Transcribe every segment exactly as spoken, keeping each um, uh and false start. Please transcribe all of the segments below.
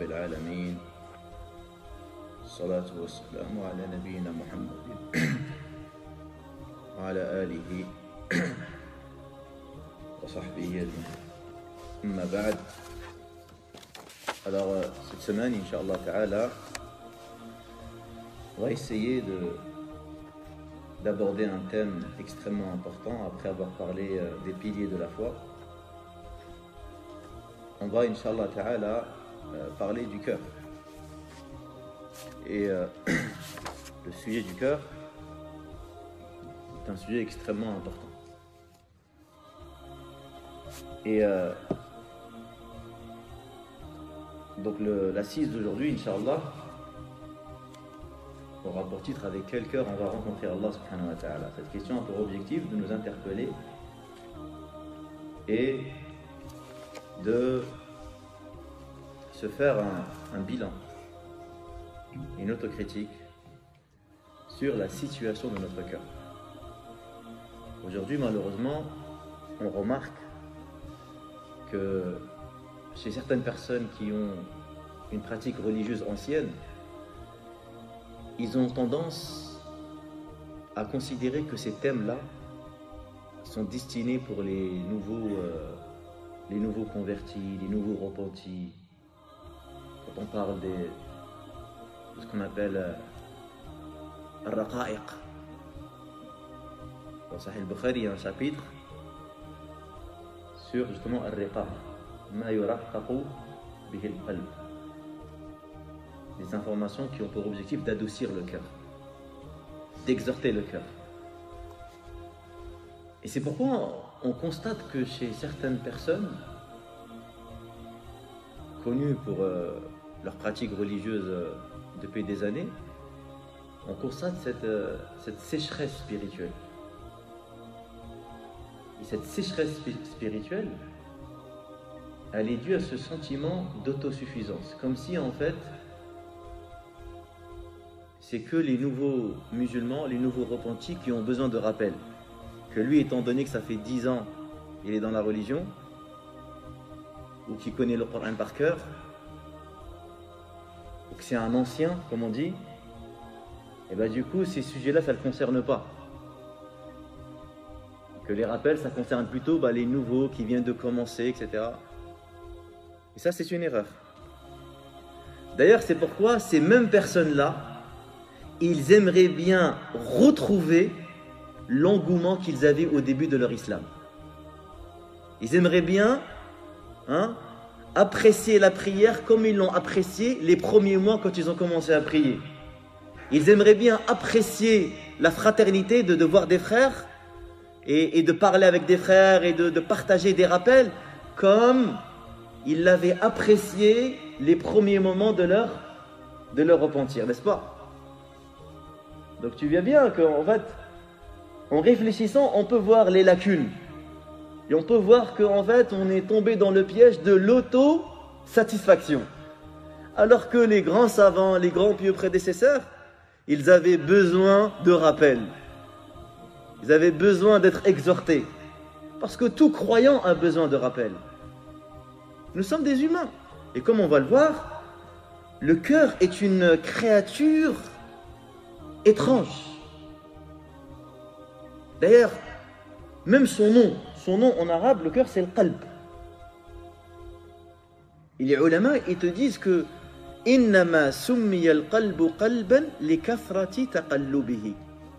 العالمين الصلاة والسلام على نبينا محمد وعلى آله وصحبه أجمعين. أما بعد, alors cette semaine, Inch'Allah Ta'ala, on va essayer de d'aborder un thème extrêmement important après avoir parlé des piliers de la foi. On va, Inch'Allah Ta'ala, euh, parler du cœur. Et euh, le sujet du cœur est un sujet extrêmement important. Et euh, donc l'assise d'aujourd'hui, Inch'Allah, aura pour titre « Avec quel cœur on va rencontrer Allah subhanahu wa ta'ala ». Cette question a pour objectif de nous interpeller et de se faire un, un bilan, une autocritique sur la situation de notre cœur. Aujourd'hui, malheureusement, on remarque que chez certaines personnes qui ont une pratique religieuse ancienne, ils ont tendance à considérer que ces thèmes-là sont destinés pour les nouveaux, euh, les nouveaux convertis, les nouveaux repentis. Quand on parle des, de ce qu'on appelle euh, al-raqa'iq. Dans Sahih al-Bukhari, il y a un chapitre sur justement al-riqa, ma yuraqqaqu bihi al-qalb. Des informations qui ont pour objectif d'adoucir le cœur, d'exhorter le cœur. Et c'est pourquoi on constate que chez certaines personnes, connues pour euh, leur pratique religieuse euh, depuis des années, on constate cette, euh, cette sécheresse spirituelle. Et cette sécheresse spirituelle, elle est due à ce sentiment d'autosuffisance, comme si en fait, c'est que les nouveaux musulmans, les nouveaux repentis qui ont besoin de rappel. Que lui, étant donné que ça fait dix ans qu'il est dans la religion, ou qu'il connaît le Coran par cœur, ou que c'est un ancien, comme on dit, et bien du coup, ces sujets-là, ça ne le concerne pas. Que les rappels, ça concerne plutôt bah, les nouveaux qui viennent de commencer, et cetera. Et ça, c'est une erreur. D'ailleurs, c'est pourquoi ces mêmes personnes-là, ils aimeraient bien retrouver l'engouement qu'ils avaient au début de leur islam. Ils aimeraient bien hein, apprécier la prière comme ils l'ont apprécié les premiers mois quand ils ont commencé à prier. Ils aimeraient bien apprécier la fraternité de, de voir des frères et, et de parler avec des frères et de, de partager des rappels comme ils l'avaient apprécié les premiers moments de leur, de leur repentir, n'est-ce pas? Donc tu vois bien qu'en fait, en réfléchissant, on peut voir les lacunes. Et on peut voir qu'en fait, on est tombé dans le piège de l'auto-satisfaction. Alors que les grands savants, les grands pieux prédécesseurs, ils avaient besoin de rappel. Ils avaient besoin d'être exhortés. Parce que tout croyant a besoin de rappel. Nous sommes des humains. Et comme on va le voir, le cœur est une créature étrange. D'ailleurs, même son nom, son nom en arabe, le cœur, c'est le qalb. Et les ulama, ils te disent que innama summiya al-qalbu qalban li kathrati taqallubihi.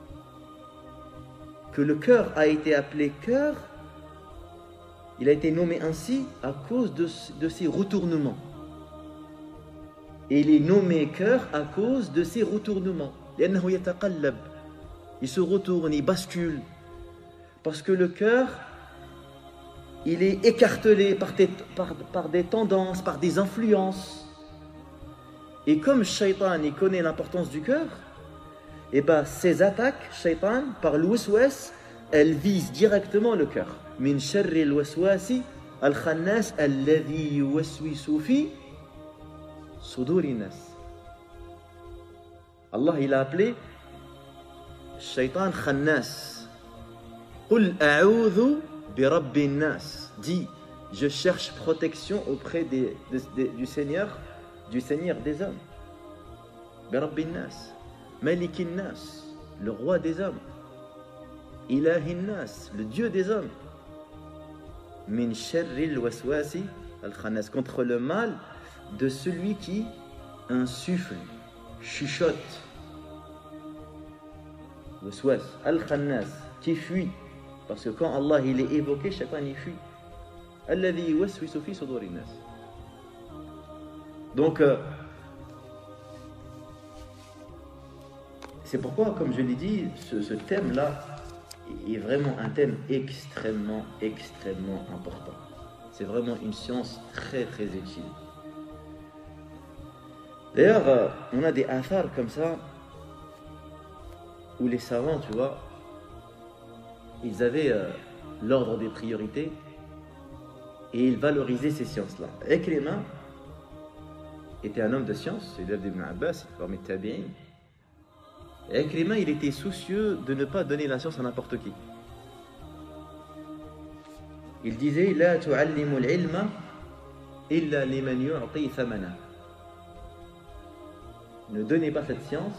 Que le cœur a été appelé cœur, il a été nommé ainsi à cause de, de ses retournements. Et il est nommé cœur à cause de ses retournements. Il se retourne, il bascule. Parce que le cœur, il est écartelé par des, par, par des tendances, par des influences. Et comme Shaitan, il connaît l'importance du cœur, et bien ses attaques, Shaitan, par l'waswas, elles visent directement le cœur. Min sharri al-waswasi al-khannas alladhi yuwaswisu fi suduri nas. Allah, il a appelé Shaitan Khannas. Qul a'udhu bi rabbin nas. Dis, je cherche protection auprès des, des, des, du Seigneur du Seigneur des hommes. Birabbin nas, Malikin nas, le roi des hommes. Ilahin nas, le Dieu des hommes. Min sharril waswasi al-khannas, contre le mal de celui qui insuffle, chuchote. Waswas al-khannas, qui fuit. Parce que quand Allah il est évoqué, chacun il fuit. Alladhi yuwaswisu fi sudurin nas. Donc, euh, c'est pourquoi, comme je l'ai dit, ce, ce thème-là est vraiment un thème extrêmement, extrêmement important. C'est vraiment une science très, très utile. D'ailleurs, euh, on a des athars comme ça, où les savants, tu vois, ils avaient euh, l'ordre des priorités et ils valorisaient ces sciences-là. Ikrima était un homme de science, c'est l'élève d'Ibn Abbas, parmi les tabi'in. Ikrima, il était soucieux de ne pas donner la science à n'importe qui. Il disait La tu'allimu al-ilma illa liman yu'ti thamana. Ne donnez pas cette science,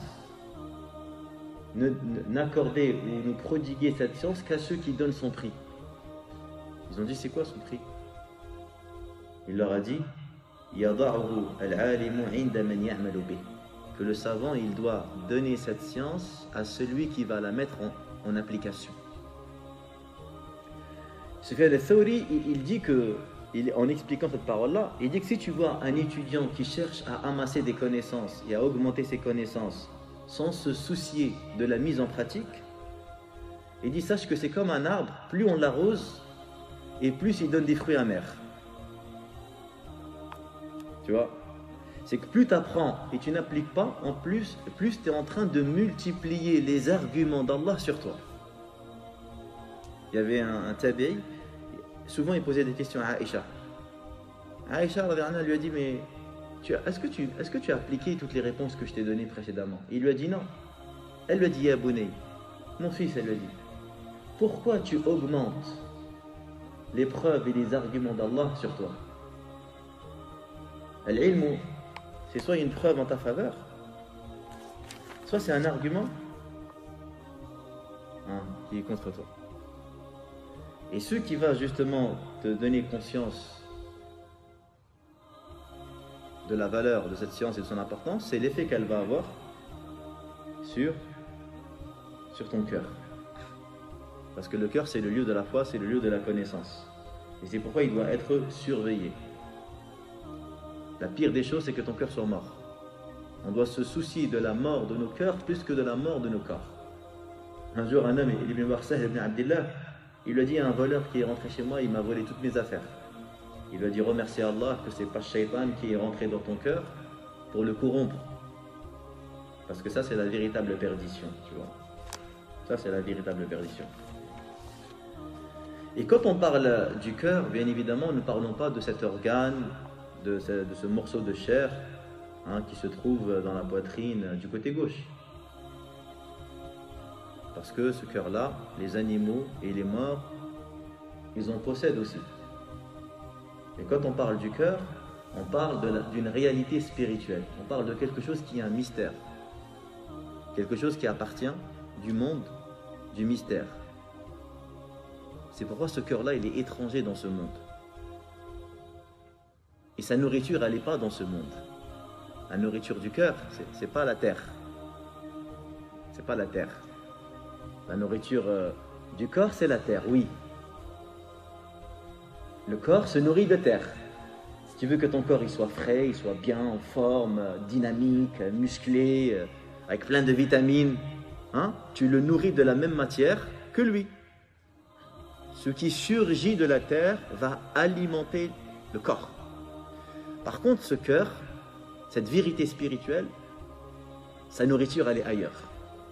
n'accordez ou ne prodiguez cette science qu'à ceux qui donnent son prix. Ils ont dit c'est quoi son prix? Il leur a dit que le savant il doit donner cette science à celui qui va la mettre en, en application. Sufyan al-Thawri il, il dit que il, en expliquant cette parole-là, il dit que si tu vois un étudiant qui cherche à amasser des connaissances et à augmenter ses connaissances sans se soucier de la mise en pratique, il dit sache que c'est comme un arbre, plus on l'arrose et plus il donne des fruits amers. Tu vois, c'est que plus tu apprends et tu n'appliques pas, en plus, plus tu es en train de multiplier les arguments d'Allah sur toi. Il y avait un, un tabi'i, souvent il posait des questions à Aïcha. Aïcha lui a dit mais est-ce que, est-ce que tu as appliqué toutes les réponses que je t'ai données précédemment? Il lui a dit non. Elle lui a dit Ya Bunay, mon fils, elle lui a dit pourquoi tu augmentes les preuves et les arguments d'Allah sur toi? Al-ilmu, c'est soit une preuve en ta faveur, soit c'est un argument hein, qui est contre toi. Et ce qui va justement te donner conscience de la valeur de cette science et de son importance, c'est l'effet qu'elle va avoir sur, sur ton cœur. Parce que le cœur, c'est le lieu de la foi, c'est le lieu de la connaissance. Et c'est pourquoi il doit être surveillé. La pire des choses, c'est que ton cœur soit mort. On doit se soucier de la mort de nos cœurs plus que de la mort de nos corps. Un jour, un homme, Ibn Warsah, Ibn Abdillah, il lui a dit à un voleur qui est rentré chez moi, il m'a volé toutes mes affaires. Il lui a dit remercie Allah que c'est pas Shaitan qui est rentré dans ton cœur pour le corrompre. Parce que ça, c'est la véritable perdition, tu vois. Ça, c'est la véritable perdition. Et quand on parle du cœur, bien évidemment, nous ne parlons pas de cet organe, de ce, de ce morceau de chair hein, qui se trouve dans la poitrine du côté gauche. Parce que ce cœur-là, les animaux et les morts, ils en possèdent aussi. Et quand on parle du cœur, on parle d'une réalité spirituelle. On parle de quelque chose qui est un mystère. Quelque chose qui appartient du monde, du mystère. C'est pourquoi ce cœur-là, il est étranger dans ce monde. Et sa nourriture, elle n'est pas dans ce monde. La nourriture du cœur, c'est pas la terre. C'est pas la terre. La nourriture euh, du corps, c'est la terre, oui. Le corps se nourrit de terre. Si tu veux que ton corps il soit frais, il soit bien en forme, dynamique, musclé, euh, avec plein de vitamines, hein, tu le nourris de la même matière que lui. Ce qui surgit de la terre va alimenter le corps. Par contre, ce cœur, cette vérité spirituelle, sa nourriture, elle est ailleurs.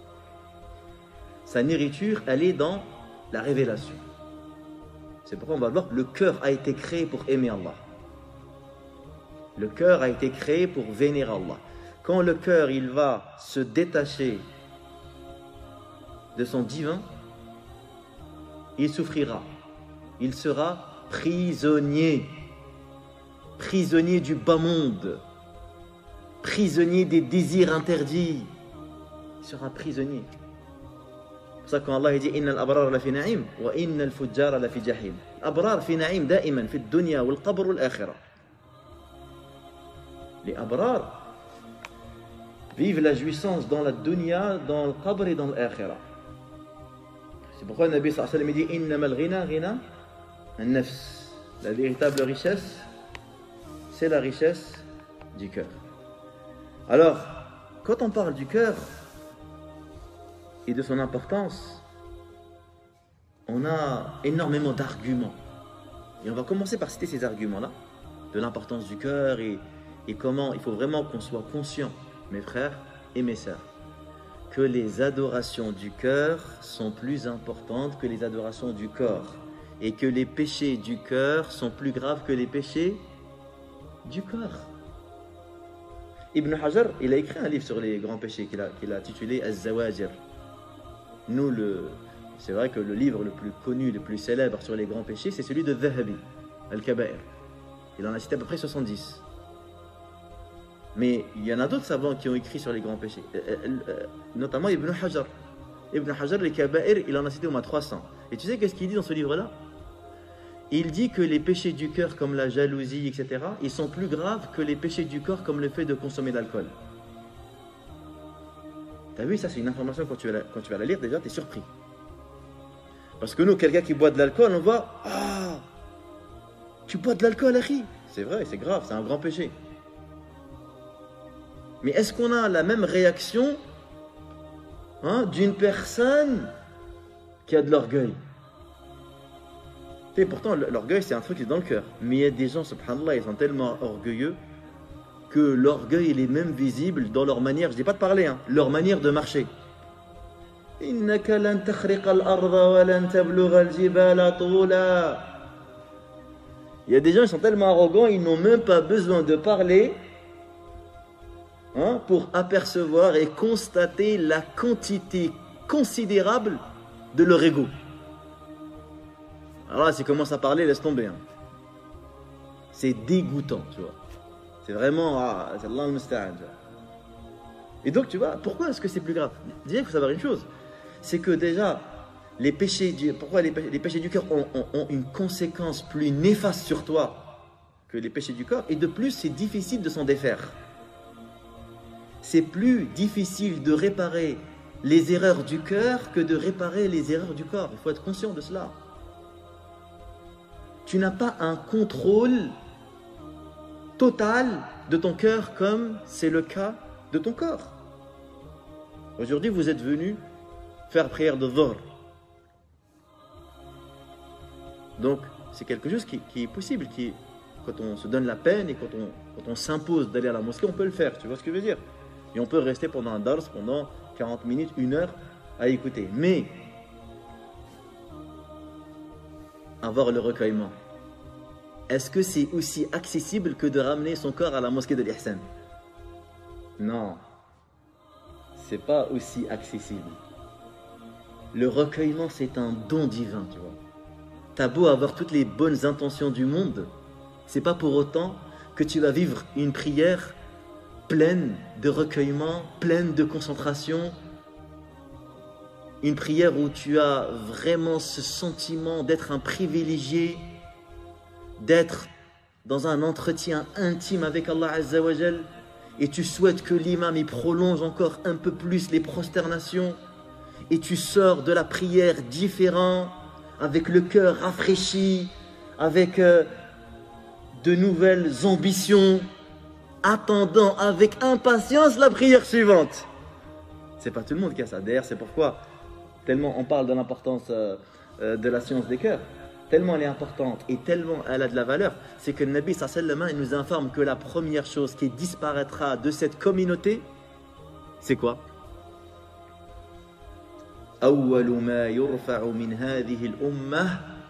Sa nourriture, elle est dans la révélation. C'est pourquoi on va voir, le cœur a été créé pour aimer Allah. Le cœur a été créé pour vénérer Allah. Quand le cœur, il va se détacher de son divin, il souffrira. Il sera prisonnier. Prisonnier du bas monde. prisonnier des désirs interdits. Il sera prisonnier. C'est pour ça que quand Allah dit Inna al-abrar la fi na'im wa inna al-fujjar la fi jahim. Abrar fi na'im da'iman fi dunya wal qabr wal akhirah. Les abrar vivent la jouissance dans la dunya, dans le qabr et dans l'akhirah. C'est pourquoi le Nabi sallallahu alayhi wa sallam dit Innama al-ghina ghina an-nafs. La véritable richesse, c'est la richesse du cœur. Alors, quand on parle du cœur et de son importance, on a énormément d'arguments. Et on va commencer par citer ces arguments-là, de l'importance du cœur et, et comment il faut vraiment qu'on soit conscient, mes frères et mes sœurs, que les adorations du cœur sont plus importantes que les adorations du corps et que les péchés du cœur sont plus graves que les péchés du corps. Ibn Hajar, il a écrit un livre sur les grands péchés qu'il a, qu'il a intitulé Az-Zawajir. Nous, le, c'est vrai que le livre le plus connu, le plus célèbre sur les grands péchés, c'est celui de Dhahabi, Al-Kaba'ir. Il en a cité à peu près soixante-dix. Mais il y en a d'autres savants qui ont écrit sur les grands péchés, notamment Ibn Hajar. Ibn Hajar, les Kaba'ir, il en a cité au moins trois cents. Et tu sais qu'est-ce qu'il dit dans ce livre-là? Il dit que les péchés du cœur comme la jalousie, et cetera, ils sont plus graves que les péchés du corps comme le fait de consommer de l'alcool. T'as vu, ça c'est une information, quand tu vas la, quand tu vas la lire, déjà tu es surpris. Parce que nous, quelqu'un qui boit de l'alcool, on voit « Ah, tu bois de l'alcool, Akhi !» C'est vrai, c'est grave, c'est un grand péché. Mais est-ce qu'on a la même réaction hein, d'une personne qui a de l'orgueil? Et pourtant, l'orgueil, c'est un truc qui est dans le cœur. Mais il y a des gens, subhanallah, ils sont tellement orgueilleux que l'orgueil, il est même visible dans leur manière, je ne dis pas de parler, hein, leur manière de marcher. Il y a des gens, ils sont tellement arrogants, ils n'ont même pas besoin de parler hein, pour apercevoir et constater la quantité considérable de leur ego. Alors là, s'ils commencent à parler, laisse tomber. Hein. C'est dégoûtant, tu vois. C'est vraiment... Ah, c'est Allah al-Musta'an. Et donc, tu vois, pourquoi est-ce que c'est plus grave? Déjà, il faut savoir une chose. C'est que déjà, les péchés du, pourquoi les péchés, les péchés du cœur ont, ont, ont une conséquence plus néfaste sur toi que les péchés du corps. Et de plus, c'est difficile de s'en défaire. C'est plus difficile de réparer les erreurs du cœur que de réparer les erreurs du corps. Il faut être conscient de cela. Tu n'as pas un contrôle total de ton cœur comme c'est le cas de ton corps. Aujourd'hui, vous êtes venu faire prière de Dhuhr. Donc, c'est quelque chose qui, qui est possible. Qui, quand on se donne la peine et quand on, quand on s'impose d'aller à la mosquée, on peut le faire. Tu vois ce que je veux dire? Et on peut rester pendant un dars, pendant quarante minutes, une heure à écouter. Mais avoir le recueillement, est-ce que c'est aussi accessible que de ramener son corps à la mosquée de l'Ihsan? Non, c'est pas aussi accessible. Le recueillement, c'est un don divin, tu vois. T'as beau avoir toutes les bonnes intentions du monde, c'est pas pour autant que tu vas vivre une prière pleine de recueillement, pleine de concentration. Une prière où tu as vraiment ce sentiment d'être un privilégié, d'être dans un entretien intime avec Allah Azza wa Jal, et tu souhaites que l'imam y prolonge encore un peu plus les prosternations, et tu sors de la prière différent, avec le cœur rafraîchi, avec euh, de nouvelles ambitions, attendant avec impatience la prière suivante. C'est pas tout le monde qui a ça. D'ailleurs, c'est pourquoi tellement on parle de l'importance euh, euh, de la science des cœurs, tellement elle est importante et tellement elle a de la valeur, c'est que le Nabi sallallahu alayhi wa sallam nous informe que la première chose qui disparaîtra de cette communauté, c'est quoi? أول ما يرفع من هذه الأمة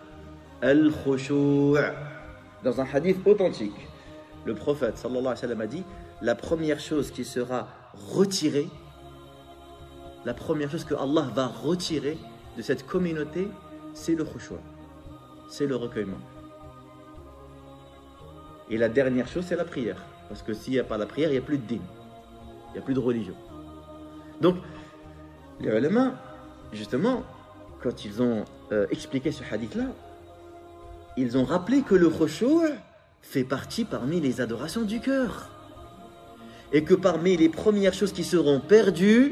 الخشوع. Dans un hadith authentique, le prophète sallallahu alayhi wa sallam a dit, la première chose qui sera retirée, la première chose que Allah va retirer de cette communauté, c'est le khushu', c'est le recueillement. Et la dernière chose, c'est la prière. Parce que s'il n'y a pas la prière, il n'y a plus de din. Il n'y a plus de religion. Donc, les ulama, justement, quand ils ont euh, expliqué ce hadith-là, ils ont rappelé que le khushu' fait partie parmi les adorations du cœur. Et que parmi les premières choses qui seront perdues,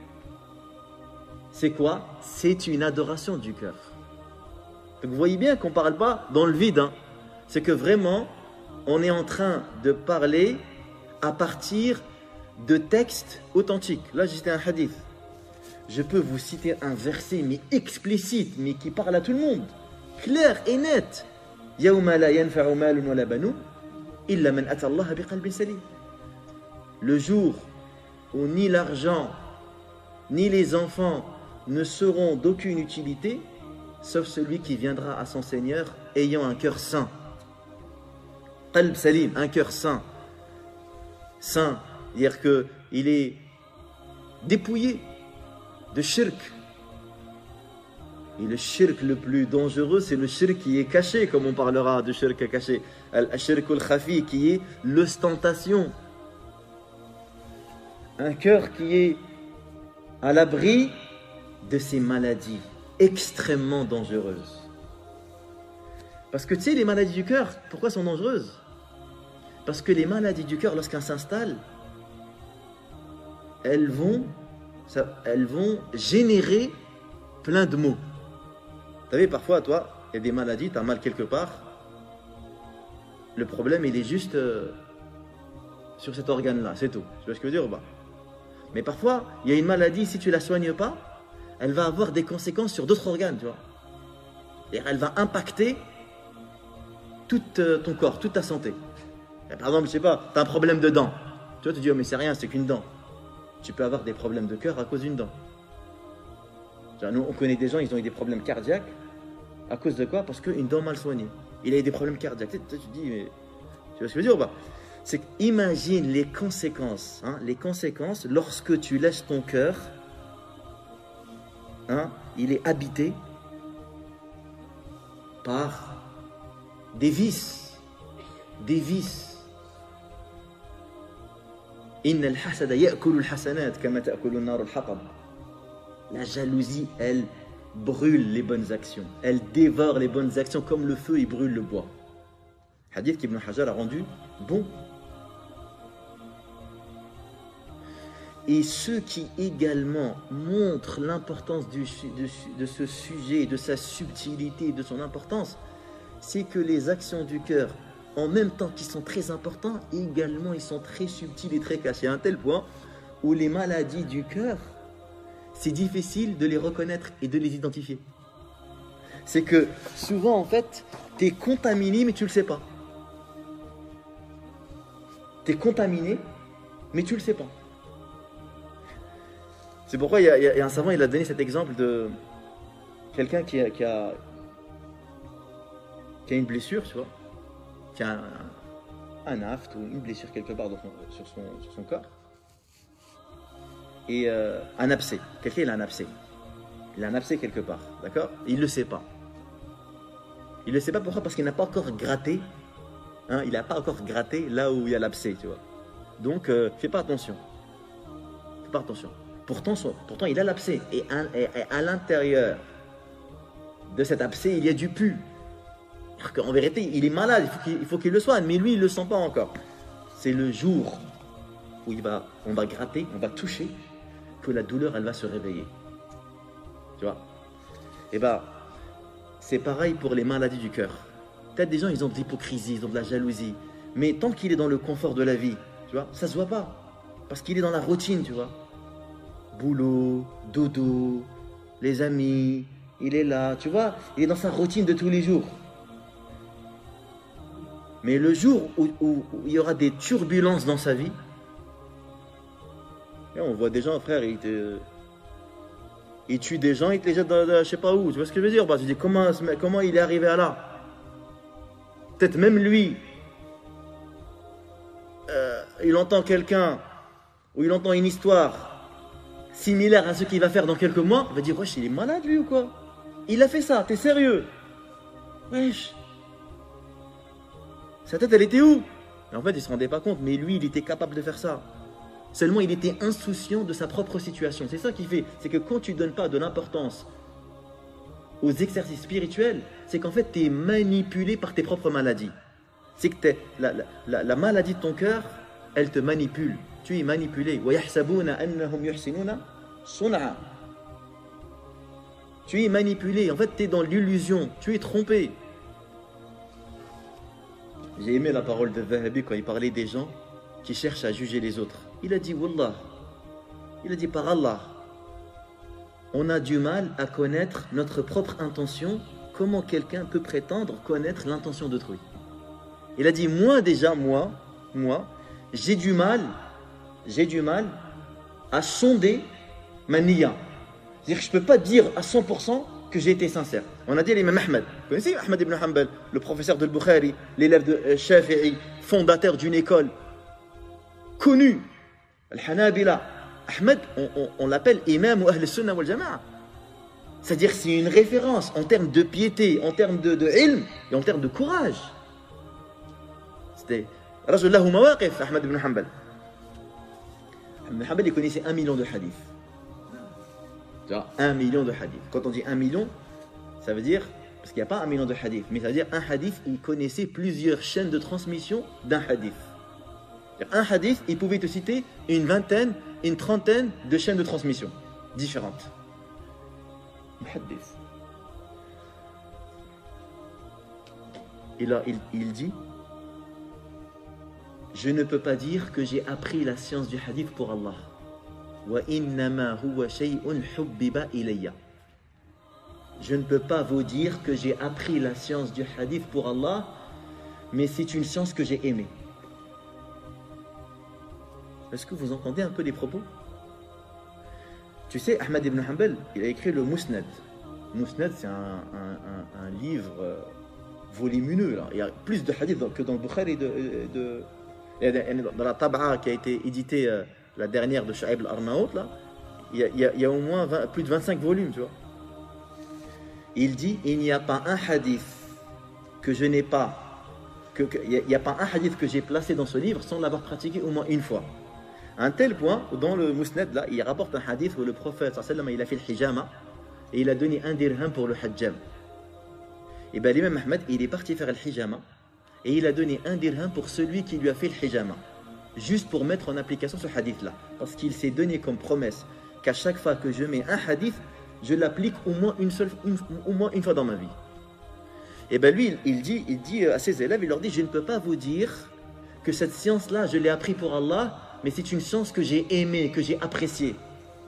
c'est quoi? C'est une adoration du cœur. Donc vous voyez bien qu'on ne parle pas dans le vide. Hein. C'est que vraiment, on est en train de parler à partir de textes authentiques. Là, j'ai cité un hadith. Je peux vous citer un verset, mais explicite, mais qui parle à tout le monde. Clair et net. Yawma la yanfa'u malun wala banun illa man ata Allah biqalbin salim. Le jour où ni l'argent, ni les enfants ne seront d'aucune utilité, sauf celui qui viendra à son Seigneur ayant un cœur saint. Qalb salim, un cœur saint. Saint, c'est-à-dire qu'il est dépouillé de shirk. Et le shirk le plus dangereux, c'est le shirk qui est caché, comme on parlera de shirk caché. Al-shirk al-khafi, qui est l'ostentation. Un cœur qui est à l'abri de ces maladies extrêmement dangereuses. Parce que tu sais, les maladies du cœur, pourquoi sont dangereuses? Parce que les maladies du cœur, lorsqu'elles s'installent, elles vont, ça, elles vont générer plein de maux. Vous savez, parfois, toi, il y a des maladies, tu as mal quelque part. Le problème, il est juste euh, sur cet organe-là, c'est tout. Tu vois ce que je veux dire ou pas? Mais parfois, il y a une maladie, si tu ne la soignes pas, elle va avoir des conséquences sur d'autres organes, tu vois. Et elle va impacter tout euh, ton corps, toute ta santé. Et par exemple, je sais pas, tu as un problème de dent. Tu vois, tu te dis, oh, mais c'est rien, c'est qu'une dent. Tu peux avoir des problèmes de cœur à cause d'une dent. Genre, nous, on connaît des gens, ils ont eu des problèmes cardiaques. À cause de quoi? Parce qu'une dent mal soignée. Il a eu des problèmes cardiaques. Tu, tu, tu te dis, mais tu vois ce que je veux dire ou pas? C'est qu'imagine les conséquences, hein, les conséquences lorsque tu laisses ton cœur, hein, il est habité par des vices, des vices. Inna al-hasada ya'kulu al-hasanat kama ta'kulu an-nar al-hatab. La jalousie, elle brûle les bonnes actions, elle dévore les bonnes actions comme le feu, il brûle le bois. Hadith qu'Ibn Hajar a rendu bon. Et ceux qui également montrent l'importance de, de ce sujet, de sa subtilité, de son importance, c'est que les actions du cœur, en même temps qu'ils sont très importants, également ils sont très subtils et très cachés, à un tel point où les maladies du cœur, c'est difficile de les reconnaître et de les identifier. C'est que souvent en fait, tu es contaminé mais tu ne le sais pas. Tu es contaminé mais tu ne le sais pas. C'est pourquoi il y, a, il y a un savant, il a donné cet exemple de quelqu'un qui a, qui, a, qui a une blessure, tu vois, qui a un, un aft ou une blessure quelque part dans son, sur, son, sur son corps, et euh, un abcès. Quelqu'un, il a un abcès. Il a un abcès quelque part, d'accord? Il ne le sait pas. Il ne le sait pas pourquoi? Parce qu'il n'a pas encore gratté, hein, il n'a pas encore gratté là où il y a l'abcès, tu vois. Donc, euh, fais pas attention. Fais pas attention. Pourtant, son, pourtant, il a l'abcès. Et à, et à l'intérieur de cet abcès, il y a du pus. En vérité, il est malade, il faut qu'il, il faut qu'il le soigne. Mais lui, il ne le sent pas encore. C'est le jour où il va, on va gratter, on va toucher, que la douleur, elle va se réveiller. Tu vois? Et bien, c'est pareil pour les maladies du cœur. Peut-être des gens, ils ont de l'hypocrisie, ils ont de la jalousie. Mais tant qu'il est dans le confort de la vie, tu vois, ça ne se voit pas. Parce qu'il est dans la routine, tu vois. Boulot, dodo, les amis, il est là, tu vois, il est dans sa routine de tous les jours. Mais le jour où, où, où il y aura des turbulences dans sa vie, et on voit des gens, frère, ils, te, ils tuent des gens, ils te les jettent dans, dans, je sais pas où, tu vois ce que je veux dire? Bah, je dis, comment, comment il est arrivé à là? Peut-être même lui, euh, il entend quelqu'un, ou il entend une histoire similaire à ce qu'il va faire dans quelques mois, il va dire, wesh, il est malade lui ou quoi? Il a fait ça, t'es sérieux? Wesh. Sa tête, elle était où? Et en fait, il ne se rendait pas compte, mais lui, il était capable de faire ça. Seulement, il était insouciant de sa propre situation. C'est ça qui fait, c'est que quand tu ne donnes pas de l'importance aux exercices spirituels, c'est qu'en fait, tu es manipulé par tes propres maladies. C'est que t'es, la, la, la maladie de ton cœur, elle te manipule. Tu es manipulé. Tu es manipulé. En fait, tu es dans l'illusion. Tu es trompé. J'ai aimé la parole de Zahabi quand il parlait des gens qui cherchent à juger les autres. Il a dit, Wallah, il a dit par Allah, on a du mal à connaître notre propre intention. Comment quelqu'un peut prétendre connaître l'intention d'autrui? Il a dit, moi déjà, moi, moi, j'ai du mal, j'ai du mal à sonder ma niya. C'est-à-dire que je ne peux pas dire à cent pour cent que j'ai été sincère. On a dit à l'imam Ahmed, vous connaissez Ahmed ibn Hanbal, le professeur de Bukhari, l'élève de Shafi'i, fondateur d'une école connue, Al-Hanabila. Ahmed, on, on, on l'appelle imam ou Ahl Sunnah wal Jama'a. C'est-à-dire c'est une référence en termes de piété, en termes de, de ilm et en termes de courage. C'était Rajul lahu mawaqif, Ahmed ibn Hanbal. Ahmed ibn Hanbal, il connaissait un million de hadiths. Un million de hadiths. Quand on dit un million, ça veut dire, parce qu'il n'y a pas un million de hadiths, mais ça veut dire un hadith, il connaissait plusieurs chaînes de transmission d'un hadith. Un hadith, il pouvait te citer une vingtaine, une trentaine de chaînes de transmission différentes. Muhaddith. Et là, il, il dit, je ne peux pas dire que j'ai appris la science du hadith pour Allah. Je ne peux pas vous dire que j'ai appris la science du hadith pour Allah, mais c'est une science que j'ai aimée. Est-ce que vous entendez un peu les propos? Tu sais, Ahmad ibn Hanbal, il a écrit le Musnad. Musnad, c'est un, un, un, un livre euh, volumineux. Là. Il y a plus de hadiths que dans le Bukhari, de, de, de, dans la Tab'a qui a été éditée, euh, la dernière de Shu'aib al-Arnaout, là, il y a, il y a, il y a au moins vingt, plus de vingt-cinq volumes, tu vois. Il dit, il n'y a pas un hadith que je n'ai pas, que, que, il n'y a, a pas un hadith que j'ai placé dans ce livre sans l'avoir pratiqué au moins une fois. À un tel point, dans le Musnad, là, il rapporte un hadith où le prophète, sallallahu alayhi wa sallam, il a fait le hijama et il a donné un dirham pour le hajjam. Et bien l'imam Ahmed, il est parti faire le hijama et il a donné un dirham pour celui qui lui a fait le hijama. Juste pour mettre en application ce hadith-là. Parce qu'il s'est donné comme promesse qu'à chaque fois que je mets un hadith, je l'applique au moins une seule, une, au moins une fois dans ma vie. Et bien lui, il dit, il dit à ses élèves, il leur dit, je ne peux pas vous dire que cette science-là, je l'ai appris pour Allah, mais c'est une science que j'ai aimée, que j'ai appréciée.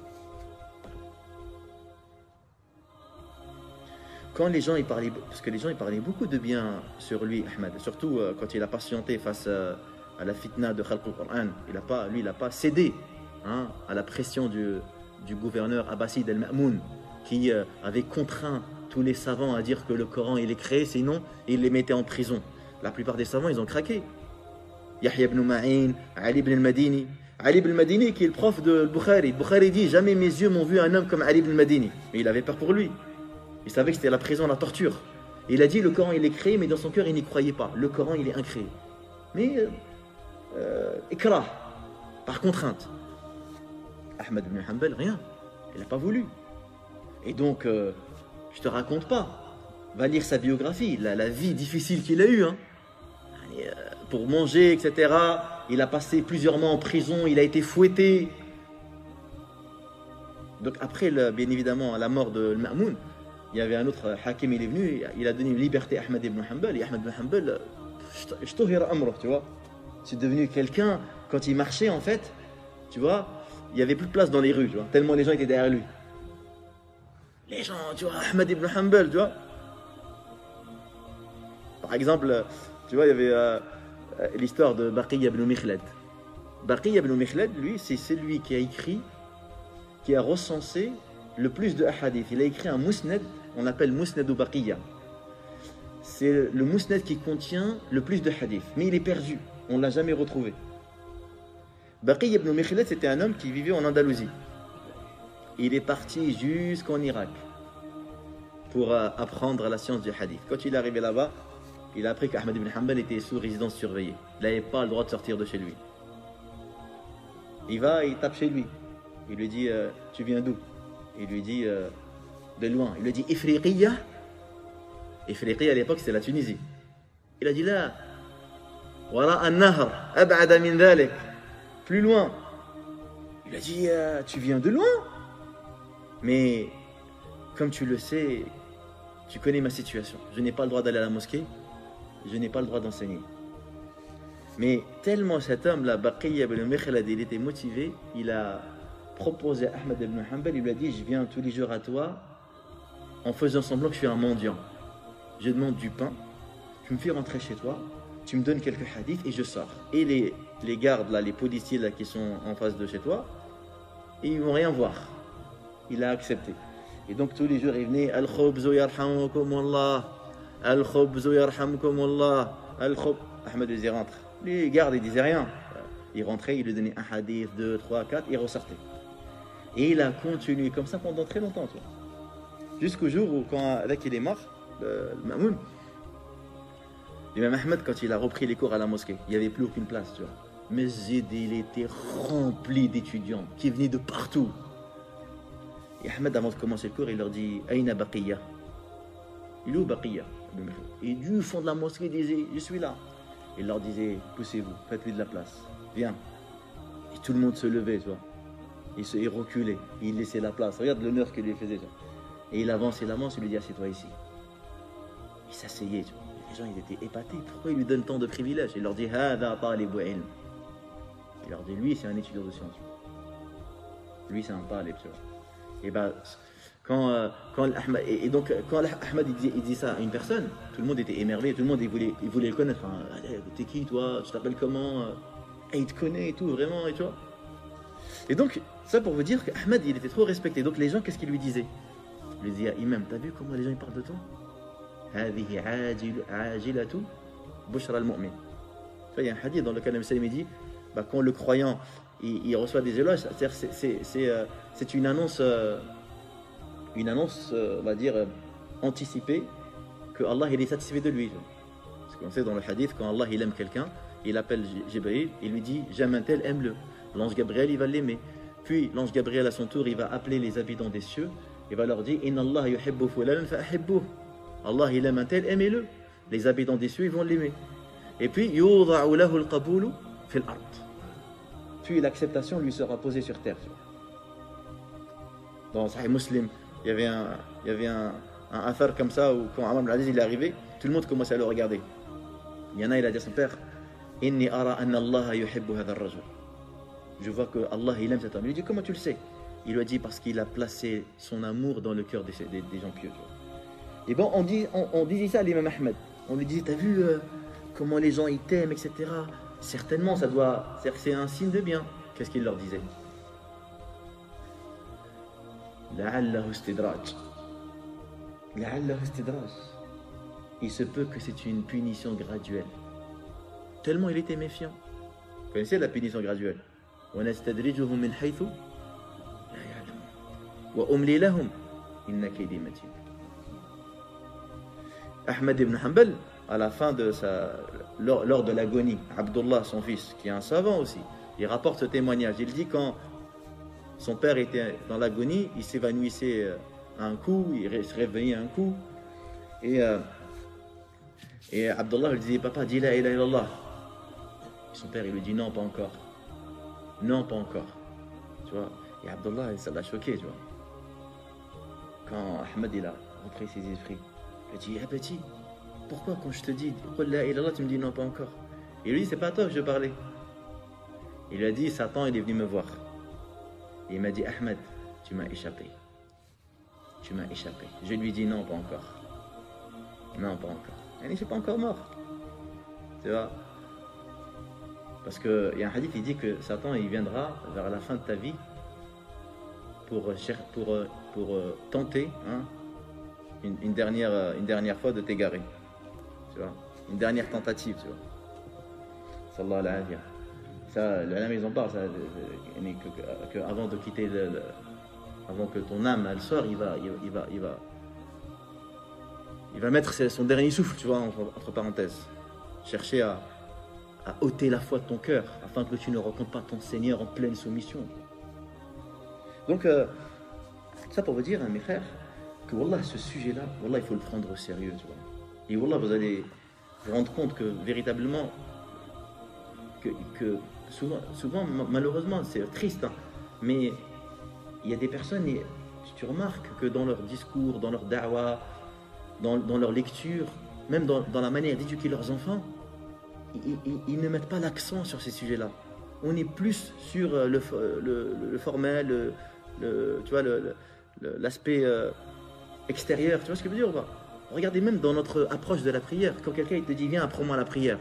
Quand les gens ils parlaient, parce que les gens ils parlaient beaucoup de bien sur lui, Ahmed, surtout euh, quand il a patienté face euh, à la fitna de Khalq al-Qur'an, il a pas, lui il n'a pas cédé hein, à la pression du, du gouverneur Abbasid al-Ma'moun qui euh, avait contraint tous les savants à dire que le Coran il est créé, sinon il les mettait en prison. La plupart des savants ils ont craqué. Yahya ibn Ma'in, Ali ibn al-Madini. Ali ibn al-Madini qui est le prof de Bukhari. Bukhari dit, jamais mes yeux m'ont vu un homme comme Ali ibn al-Madini. Mais il avait peur pour lui. Il savait que c'était la prison, la torture. Et il a dit, le Coran il est créé, mais dans son cœur il n'y croyait pas. Le Coran il est incréé. Mais, euh, ikrah, par contrainte. Ahmad ibn Hanbal, rien. Il n'a pas voulu. Et donc, euh, je te raconte pas. Va lire sa biographie, la, la vie difficile qu'il a eue. Hein. Et, euh, pour manger, et cetera. Il a passé plusieurs mois en prison, il a été fouetté. Donc après, le, bien évidemment, la mort de Ma'moun, il y avait un autre hakim, il est venu, il a donné une liberté à Ahmad ibn Hanbal. Et Ahmad ibn Hanbal, tu vois, c'est devenu quelqu'un, quand il marchait en fait, tu vois, il n'y avait plus de place dans les rues, tu vois, tellement les gens étaient derrière lui. Les gens, tu vois, Ahmad ibn Hanbal, tu vois. Par exemple, tu vois, il y avait euh, l'histoire de Baqiya ibn Mikhlad. Baqiya ibn Mikhlad, lui, c'est celui qui a écrit, qui a recensé le plus de hadith. Il a écrit un musnad, on l'appelle Musnad Baqiya. C'est le musnad qui contient le plus de hadith, mais il est perdu, on ne l'a jamais retrouvé. Baqiya ibn Mikhlad, c'était un homme qui vivait en Andalousie. Il est parti jusqu'en Irak pour euh, apprendre la science du hadith. Quand il est arrivé là-bas, il a appris qu'Ahmad ibn Hanbal était sous résidence surveillée. Il n'avait pas le droit de sortir de chez lui. Il va, il tape chez lui. Il lui dit euh, tu viens d'où? Il lui dit euh, de loin. Il lui dit Ifriqiya. Ifriqiya à l'époque c'était la Tunisie. Il a dit là. Wara an-nahr, ab'ada min dhalik. Plus loin. Il a dit euh, tu viens de loin. Mais comme tu le sais, tu connais ma situation. Je n'ai pas le droit d'aller à la mosquée. Je n'ai pas le droit d'enseigner. Mais tellement cet homme-là, Baqiya ibn Mikhlad, il était motivé, il a proposé à Ahmad ibn Hanbal, il lui a dit je viens tous les jours à toi en faisant semblant que je suis un mendiant. Je demande du pain, tu me fais rentrer chez toi, tu me donnes quelques hadiths et je sors. Et les, les gardes, là, les policiers là, qui sont en face de chez toi, ils ne vont rien voir. Il a accepté. Et donc tous les jours il venait Al-Khubzu yarhamukumullah, Al-Khubzu yarhamukumullah, Al-Khub. Ahmed disait rentre. Les gardes ils disaient rien. Il rentrait, il lui donnait un hadith, deux, trois, quatre, il ressortait. Et il a continué comme ça pendant très longtemps. Jusqu'au jour où, quand avec il est mort, le, le Mamoun, l'imam Ahmed, quand il a repris les cours à la mosquée, il n'y avait plus aucune place. Tu vois. Mais il était rempli d'étudiants qui venaient de partout. Et Ahmed, avant de commencer le cours, il leur dit Aïna Baqiya. Il est où Baqiya? Et du fond de la mosquée, il disait je suis là. Il leur disait poussez-vous, faites-lui de la place, viens. Et tout le monde se levait, tu vois. Il, se, il reculait, il laissait la place. Regarde l'honneur qu'il lui faisait. Tu vois. Et il avance, il avance, il lui dit assieds-toi ici. Il s'asseyait, tu vois. Les gens ils étaient épatés. Pourquoi il lui donne tant de privilèges? Il leur dit Hada talibu ilm. Il leur dit lui c'est un étudiant de sciences. Lui c'est un talib, tu vois. Et ben, quand, euh, quand Ahmad, et, et donc quand Ahmad il dit, il dit ça à une personne, tout le monde était émerveillé, tout le monde il voulait, il voulait le connaître. Enfin, t'es qui toi? Tu t'appelles comment? Et il te connaît et tout, vraiment, et tu vois. Et donc, ça pour vous dire qu'Ahmad il était trop respecté. Donc les gens, qu'est-ce qu'ils lui disaient? Ils lui disaient Imam, t'as vu comment les gens ils parlent de toi? Hadihi ajilatu bushra al-mu'min. Il y a un hadith dans lequel le Salim dit bah, quand le croyant il, il reçoit des éloges, c'est-à-dire c'est, c'est, c'est, euh, c'est une annonce, euh, une annonce, euh, on va dire, euh, anticipée que Allah il est satisfait de lui. Parce qu'on sait dans le hadith, quand Allah il aime quelqu'un, il appelle Jibril, il lui dit j'aime un tel, aime-le. L'ange Gabriel il va l'aimer. Puis l'ange Gabriel à son tour il va appeler les habitants des cieux, il va leur dire Inna Allah yuhibbu fulanan fa'ahibbuh. Allah il aime un tel, aimez-le. Les habitants des cieux ils vont l'aimer. Et puis yudha'u lahu al-qabulu fil ard. Puis l'acceptation lui sera posée sur terre. Dans Sahih Muslim, il y avait un, il y avait un, un affaire comme ça où quand Amr ibn Aziz il est arrivé, tout le monde commençait à le regarder. Il y en a, il a dit à son père, Inni ara anna Allah yuhibbu hadha ar-rajul. Je vois que Allah il aime cet homme. Il lui dit comment tu le sais? Il lui a dit parce qu'il a placé son amour dans le cœur des, des, des gens pieux. Et bon, on, dit, on, on disait ça à l'imam Ahmed. On lui disait, t'as vu euh, comment les gens ils t'aiment, et cetera. Certainement, ça doit, c'est un signe de bien. Qu'est-ce qu'il leur disait? La'allahu istidraj. La'allahu istidraj. Il se peut que c'est une punition graduelle. Tellement il était méfiant. Vous connaissez la punition graduelle? وَنَسْتَدْرِجُهُمْ مِنْ حَيْثُ لَا يَعْلَمُونَ وَأُمْلِي لَهُمْ إِنَّ كَيْدِي مَتِينٌ. Ahmad ibn Hanbal, à la fin de sa, lors, lors de l'agonie, Abdullah, son fils, qui est un savant aussi, il rapporte ce témoignage. Il dit quand son père était dans l'agonie, il s'évanouissait un coup, il se réveillait un coup, et, euh, et Abdullah lui disait papa, dis la ilaha illallah. Et son père il lui dit non, pas encore, non, pas encore, tu vois. Et Abdullah ça l'a choqué, tu vois. Quand Ahmad il a repris ses esprits. Il dit, eh petit, pourquoi quand je te dis, la ilaha tu me dis non, pas encore? Et lui, c'est pas à toi que je parlais. Il lui a dit, Satan, il est venu me voir. Et il m'a dit, Ahmed, tu m'as échappé. Tu m'as échappé. Je lui dis, non, pas encore. Non, pas encore. Et je ne suis pas encore mort. Tu vois? Parce qu'il y a un hadith qui dit que Satan, il viendra vers la fin de ta vie pour, pour, pour, pour tenter, hein, Une, une, dernière, une dernière fois de t'égarer, tu vois, une dernière tentative, tu vois. Sallallahu alayhi wa sallam. Ça, la ils en parlent, ça, que, que, que avant de quitter, le, le, avant que ton âme elle sorte, il va, il, il va, il va, il va mettre son dernier souffle, tu vois, entre, entre parenthèses, chercher à, à ôter la foi de ton cœur, afin que tu ne rencontres pas ton Seigneur en pleine soumission. Donc, euh, ça pour vous dire, hein, mes frères, que Wallah, ce sujet-là, Wallah, il faut le prendre au sérieux. Tu vois. Et Wallah, vous allez vous rendre compte que véritablement, que, que souvent, souvent, malheureusement, c'est triste, hein, mais il y a des personnes, et tu remarques que dans leur discours, dans leur da'wah, dans, dans leur lecture, même dans, dans la manière d'éduquer leurs enfants, ils, ils, ils ne mettent pas l'accent sur ces sujets-là. On est plus sur le, le, le formel, le, le, tu vois, le, l'aspect euh, extérieur. Tu vois ce que je veux dire ou pas? Regardez même dans notre approche de la prière, quand quelqu'un te dit viens apprends-moi la prière,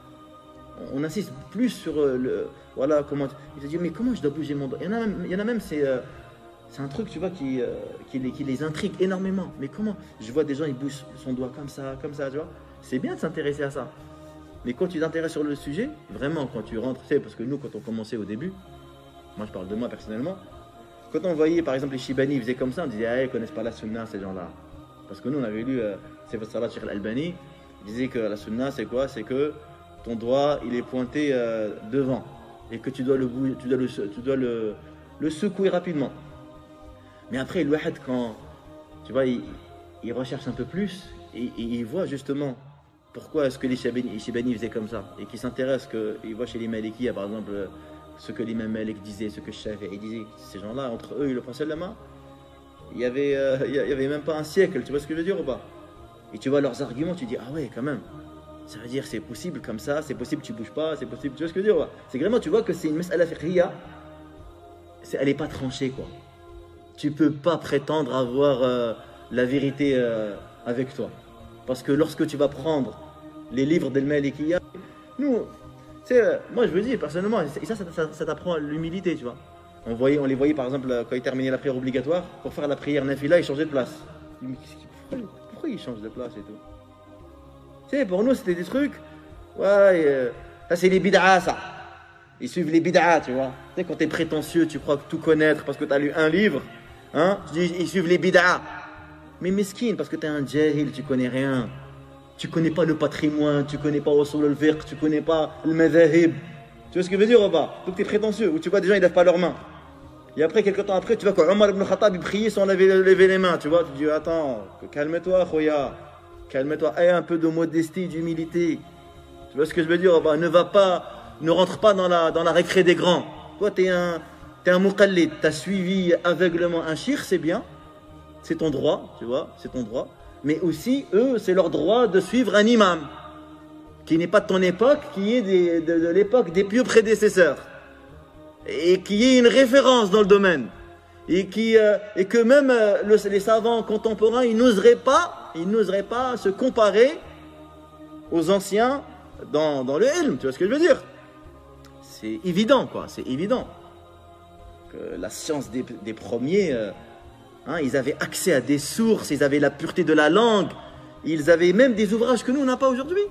on insiste plus sur euh, le voilà comment. Il te dit mais comment je dois bouger mon doigt? Il y en a même, il y en a même c'est euh, c'est un truc tu vois qui, euh, qui, les, qui les intrigue énormément. Mais comment? Je vois des gens ils bougent son doigt comme ça, comme ça, tu vois. C'est bien de s'intéresser à ça. Mais quand tu t'intéresses sur le sujet, vraiment quand tu rentres, tu sais, parce que nous quand on commençait au début, moi je parle de moi personnellement, quand on voyait par exemple les Shibani ils faisaient comme ça, on disait ah ils connaissent pas la sunna ces gens-là. Parce que nous on avait lu euh, Sifat Salat Cheikh Al-Albani, il disait que la sunna c'est quoi? C'est que ton doigt il est pointé euh, devant et que tu dois le tu dois le, tu dois le, le secouer rapidement. Mais après le wahad quand tu vois il, il recherche un peu plus et, et il voit justement pourquoi est-ce que les Shibani, les Shibani faisaient comme ça et qui s'intéresse que il voit chez les Malikiya par exemple ce que l'imam Malik disait, ce que Shafi'i disait, ces gens-là entre eux et le prophète Lama, il y avait euh, il y avait même pas un siècle, tu vois ce que je veux dire ou pas? Et tu vois leurs arguments, tu dis ah ouais quand même. Ça veut dire c'est possible comme ça, c'est possible tu bouges pas, c'est possible, tu vois ce que je veux dire? C'est vraiment, tu vois que c'est une mas'ala fiqhiyya, elle n'est pas tranchée quoi. Tu peux pas prétendre avoir euh, la vérité euh, avec toi. Parce que lorsque tu vas prendre les livres d'Al-Malikiyya, nous, euh, moi je veux dire personnellement, et ça, ça, ça, ça t'apprend l'humilité, tu vois. On, voyait, on les voyait par exemple quand ils terminaient la prière obligatoire, pour faire la prière nafila, ils changeaient de place. Pourquoi, pourquoi ils changent de place et tout? Tu sais, pour nous, c'était des trucs. Ouais, euh, ça c'est les bid'a, ça. Ils suivent les bid'a, tu vois. Tu sais, quand t'es prétentieux, tu crois tout connaître parce que t'as lu un livre. Hein, ils suivent les bid'a. Mais mesquine, parce que t'es un jahil, tu connais rien. Tu connais pas le patrimoine, tu connais pas usul al-fiqh, tu connais pas le madhahib. Tu vois ce que je veux dire ou pas? Donc t'es prétentieux. Ou tu vois des gens, ils lèvent pas leurs mains. Et après, quelques temps après, tu vois quand Omar ibn Khattab, il priait sans lever, lever les mains. Tu vois, tu dis, attends, calme-toi, khoya. Calme-toi, aie un peu de modestie, d'humilité. Tu vois ce que je veux dire? Bah, ne va pas, ne rentre pas dans la, dans la récré des grands. Toi, tu es un, t'es un muqallid, tu as suivi aveuglement un shir, c'est bien. C'est ton droit, tu vois, c'est ton droit. Mais aussi, eux, c'est leur droit de suivre un imam qui n'est pas de ton époque, qui est des, de, de l'époque des pieux prédécesseurs. Et qui est une référence dans le domaine. Et, qui, euh, et que même euh, le, les savants contemporains, ils n'oseraient pas, ils n'oseraient pas se comparer aux anciens dans, dans le ilm, tu vois ce que je veux dire? C'est évident, quoi, c'est évident. Que la science des, des premiers, euh, hein, ils avaient accès à des sources, ils avaient la pureté de la langue, ils avaient même des ouvrages que nous, on n'a pas aujourd'hui.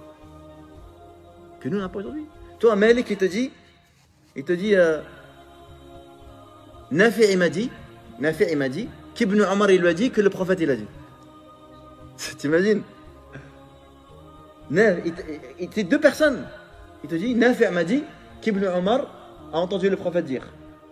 Que nous, on n'a pas aujourd'hui. Toi, Malik, il te dit, il te dit, euh, Nafi' m'a dit, Nafi' m'a dit, qu'Ibn Omar il lui a dit que le prophète il a dit. T'imagines? Il te deux personnes. Il te dit, Nafi' m'a dit qu'Ibn Omar a entendu le prophète dire.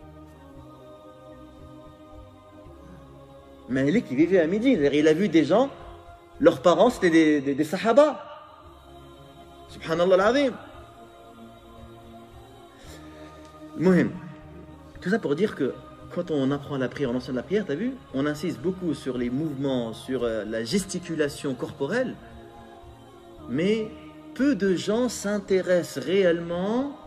Malik il vivait à Médine, il a vu des gens, leurs parents c'était des, des, des sahaba. Subhanallah al-azim. Muhim. Tout ça pour dire que quand on apprend la prière, on enseigne la prière, tu as vu, on insiste beaucoup sur les mouvements, sur euh, la gesticulation corporelle, mais peu de gens s'intéressent réellement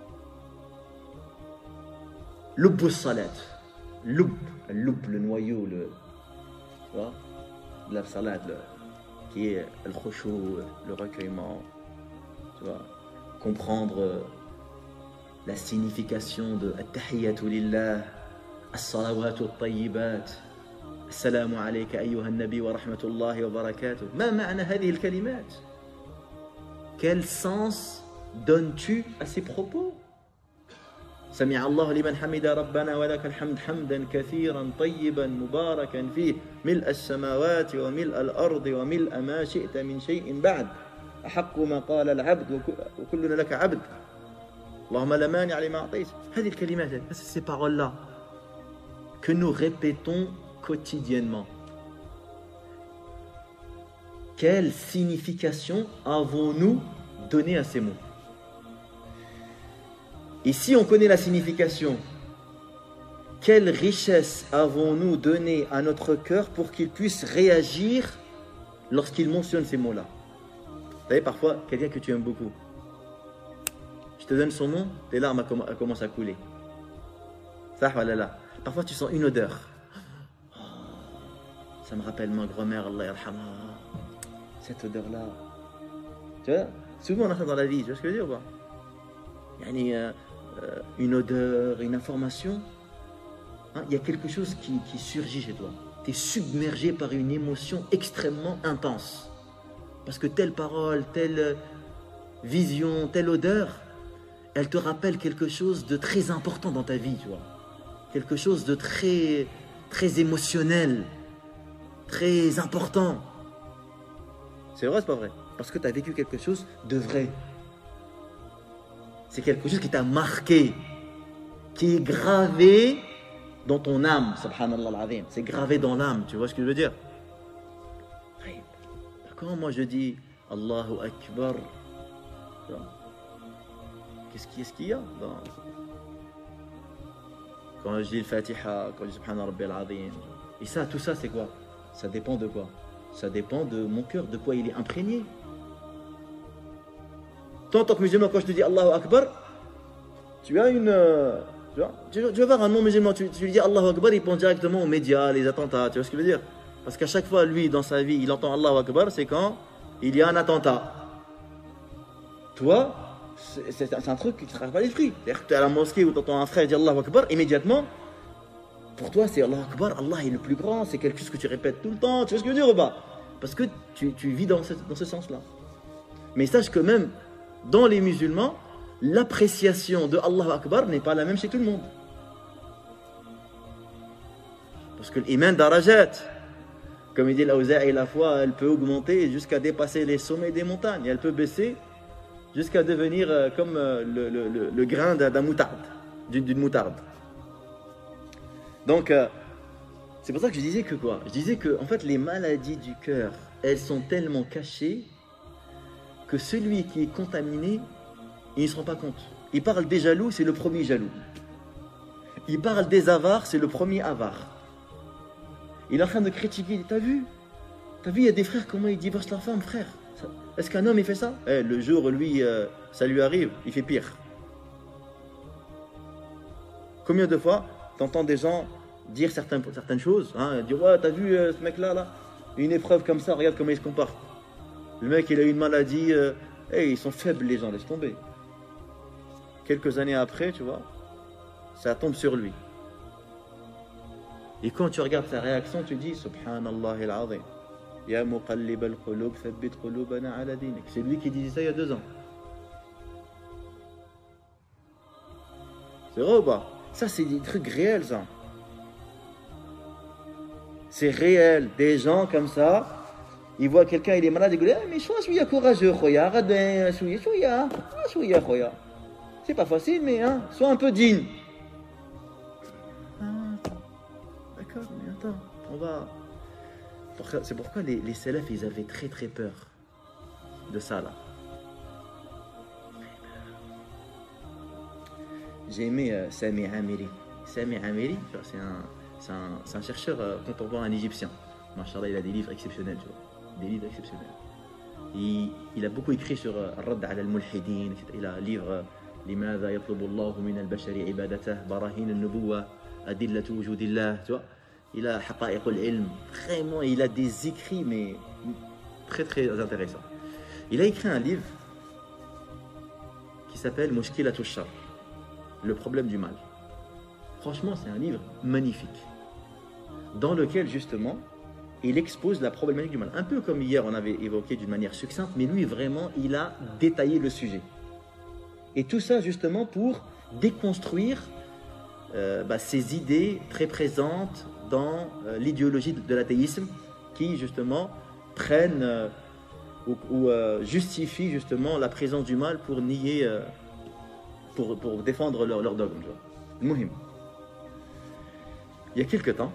l'ubb salat, l'ubb, l'ubb, le noyau, le, tu vois, la salat, le, qui est le khushu, le recueillement, tu vois, comprendre euh, la signification de at-tahiyyatu lillah, as-salawatu at-tayyibat, assalamu alayka ayyuha an-nabi wa rahmatullahi wa barakatuh. Ma ma'na hadhihi al-kalimat? Quel sens donnes-tu à ces propos? سمع الله لمن حمد ربنا ولك الحمد حمدا كثيرا طيبا مباركا فيه ملء السماوات وملء الأرض وملء ما شئت من شيء بعد أحق ما قال العبد وكلنا لك عبد اللهم لا مانع لما أعطيت. هذه الكلمات, ces paroles-là que nous répétons quotidiennement. Quelle signification avons-nous donné à ces mots? Et si on connaît la signification, quelle richesse avons-nous donné à notre cœur pour qu'il puisse réagir lorsqu'il mentionne ces mots-là? Vous savez, parfois, quelqu'un que tu aimes beaucoup, je te donne son nom, tes larmes commencent à couler. Ça, voilà là. Parfois, tu sens une odeur. Oh, ça me rappelle ma grand-mère, Allah yarhamha. Cette odeur-là. Tu vois, souvent on a ça dans la vie, tu vois ce que je veux dire ou pas? Yani, euh, euh, une odeur, une information. Hein, il y a quelque chose qui, qui surgit chez toi. Tu es submergé par une émotion extrêmement intense. Parce que telle parole, telle vision, telle odeur, elle te rappelle quelque chose de très important dans ta vie, tu vois. Quelque chose de très, très émotionnel, très important. C'est vrai, c'est pas vrai? Parce que tu as vécu quelque chose de vrai. C'est quelque chose qui t'a marqué, qui est gravé dans ton âme, subhanallah al-azim. C'est gravé dans l'âme, tu vois ce que je veux dire? Quand moi je dis Allahu Akbar, qu'est-ce qu'il y a dans... Quand je dis le Fatiha, quand je dis Subhana Rabbi al-Azim. Et ça, tout ça, c'est quoi? Ça dépend de quoi? Ça dépend de mon cœur, de quoi il est imprégné. Toi, en tant que musulman, quand je te dis Allahu Akbar, tu as une... Euh, tu, vois, tu, tu vas voir un non-musulman, tu, tu lui dis Allahu Akbar, il pense directement aux médias, les attentats, tu vois ce que je veux dire? Parce qu'à chaque fois, lui, dans sa vie, il entend Allahu Akbar, c'est quand il y a un attentat. Toi, c'est un truc qui ne te traverse pas l'esprit. C'est-à-dire que tu es à la mosquée où tu entends un frère dire Allahu Akbar, immédiatement, pour toi, c'est Allahu Akbar, Allah est le plus grand, c'est quelque chose que tu répètes tout le temps, tu vois ce que je veux dire ou pas? Parce que tu, tu vis dans ce, dans ce sens-là. Mais sache que même dans les musulmans, l'appréciation de Allahu Akbar n'est pas la même chez tout le monde. Parce que l'iman darajat, comme il dit l'Awza'i, la foi, elle peut augmenter jusqu'à dépasser les sommets des montagnes. Et elle peut baisser jusqu'à devenir euh, comme euh, le, le, le, le grain d'un moutarde, d'une moutarde. Donc, euh, c'est pour ça que je disais que quoi? Je disais que, en fait, les maladies du cœur, elles sont tellement cachées que celui qui est contaminé, il ne se rend pas compte. Il parle des jaloux, c'est le premier jaloux. Il parle des avares, c'est le premier avare. Il est en train de critiquer. T'as vu? T'as vu, il y a des frères, comment ils divorcent leur femme, frère? Est-ce qu'un homme, il fait ça? Eh, le jour, lui, euh, ça lui arrive, il fait pire. Combien de fois, t'entends des gens dire certaines, certaines choses, hein, dire, ouais, t'as vu euh, ce mec-là, là, une épreuve comme ça, regarde comment il se comporte. Le mec, il a une maladie, euh, hey, ils sont faibles, les gens, laisse tomber. Quelques années après, tu vois, ça tombe sur lui. Et quand tu regardes sa réaction, tu dis Subhanallah al-Azim. Ya muqallib al-qulub, thabbit qulubana ala dinik. C'est lui qui disait ça il y a deux ans. C'est vrai ou pas? Ça, c'est des trucs réels, ça. C'est réel. Des gens comme ça, ils voient quelqu'un, il est malade, ils disent ah, mais sois courageux, khoya. C'est pas facile, mais hein, sois un peu digne. D'accord, mais attends, on va... C'est pourquoi les, les salafs, ils avaient très très peur de ça, là. J'ai aimé euh, Sami Amiri. Sami Amiri, c'est un, un, un chercheur euh, contemporain égyptien. Machallah, il a des livres exceptionnels, tu vois. Des livres exceptionnels. Il, il a beaucoup écrit sur Radd ala al-Mulhidin. Il a un livre لماذا يطلب الله من البشر عبادته براهين النبوة أدلة وجود الله, tu vois. Il a حقائق العلم. Vraiment, il a des écrits, mais très très intéressants. Il a écrit un livre qui s'appelle Mushkilatul Shar, le problème du mal. Franchement, c'est un livre magnifique, dans lequel justement, il expose la problématique du mal. Un peu comme hier, on avait évoqué d'une manière succincte, mais lui, vraiment, il a détaillé le sujet. Et tout ça, justement, pour déconstruire euh, bah, ces idées très présentes dans euh, l'idéologie de l'athéisme, qui, justement, prennent euh, ou, ou euh, justifient justement la présence du mal pour nier, euh, pour, pour défendre leur, leur dogme. Mouhim. Il y a quelques temps,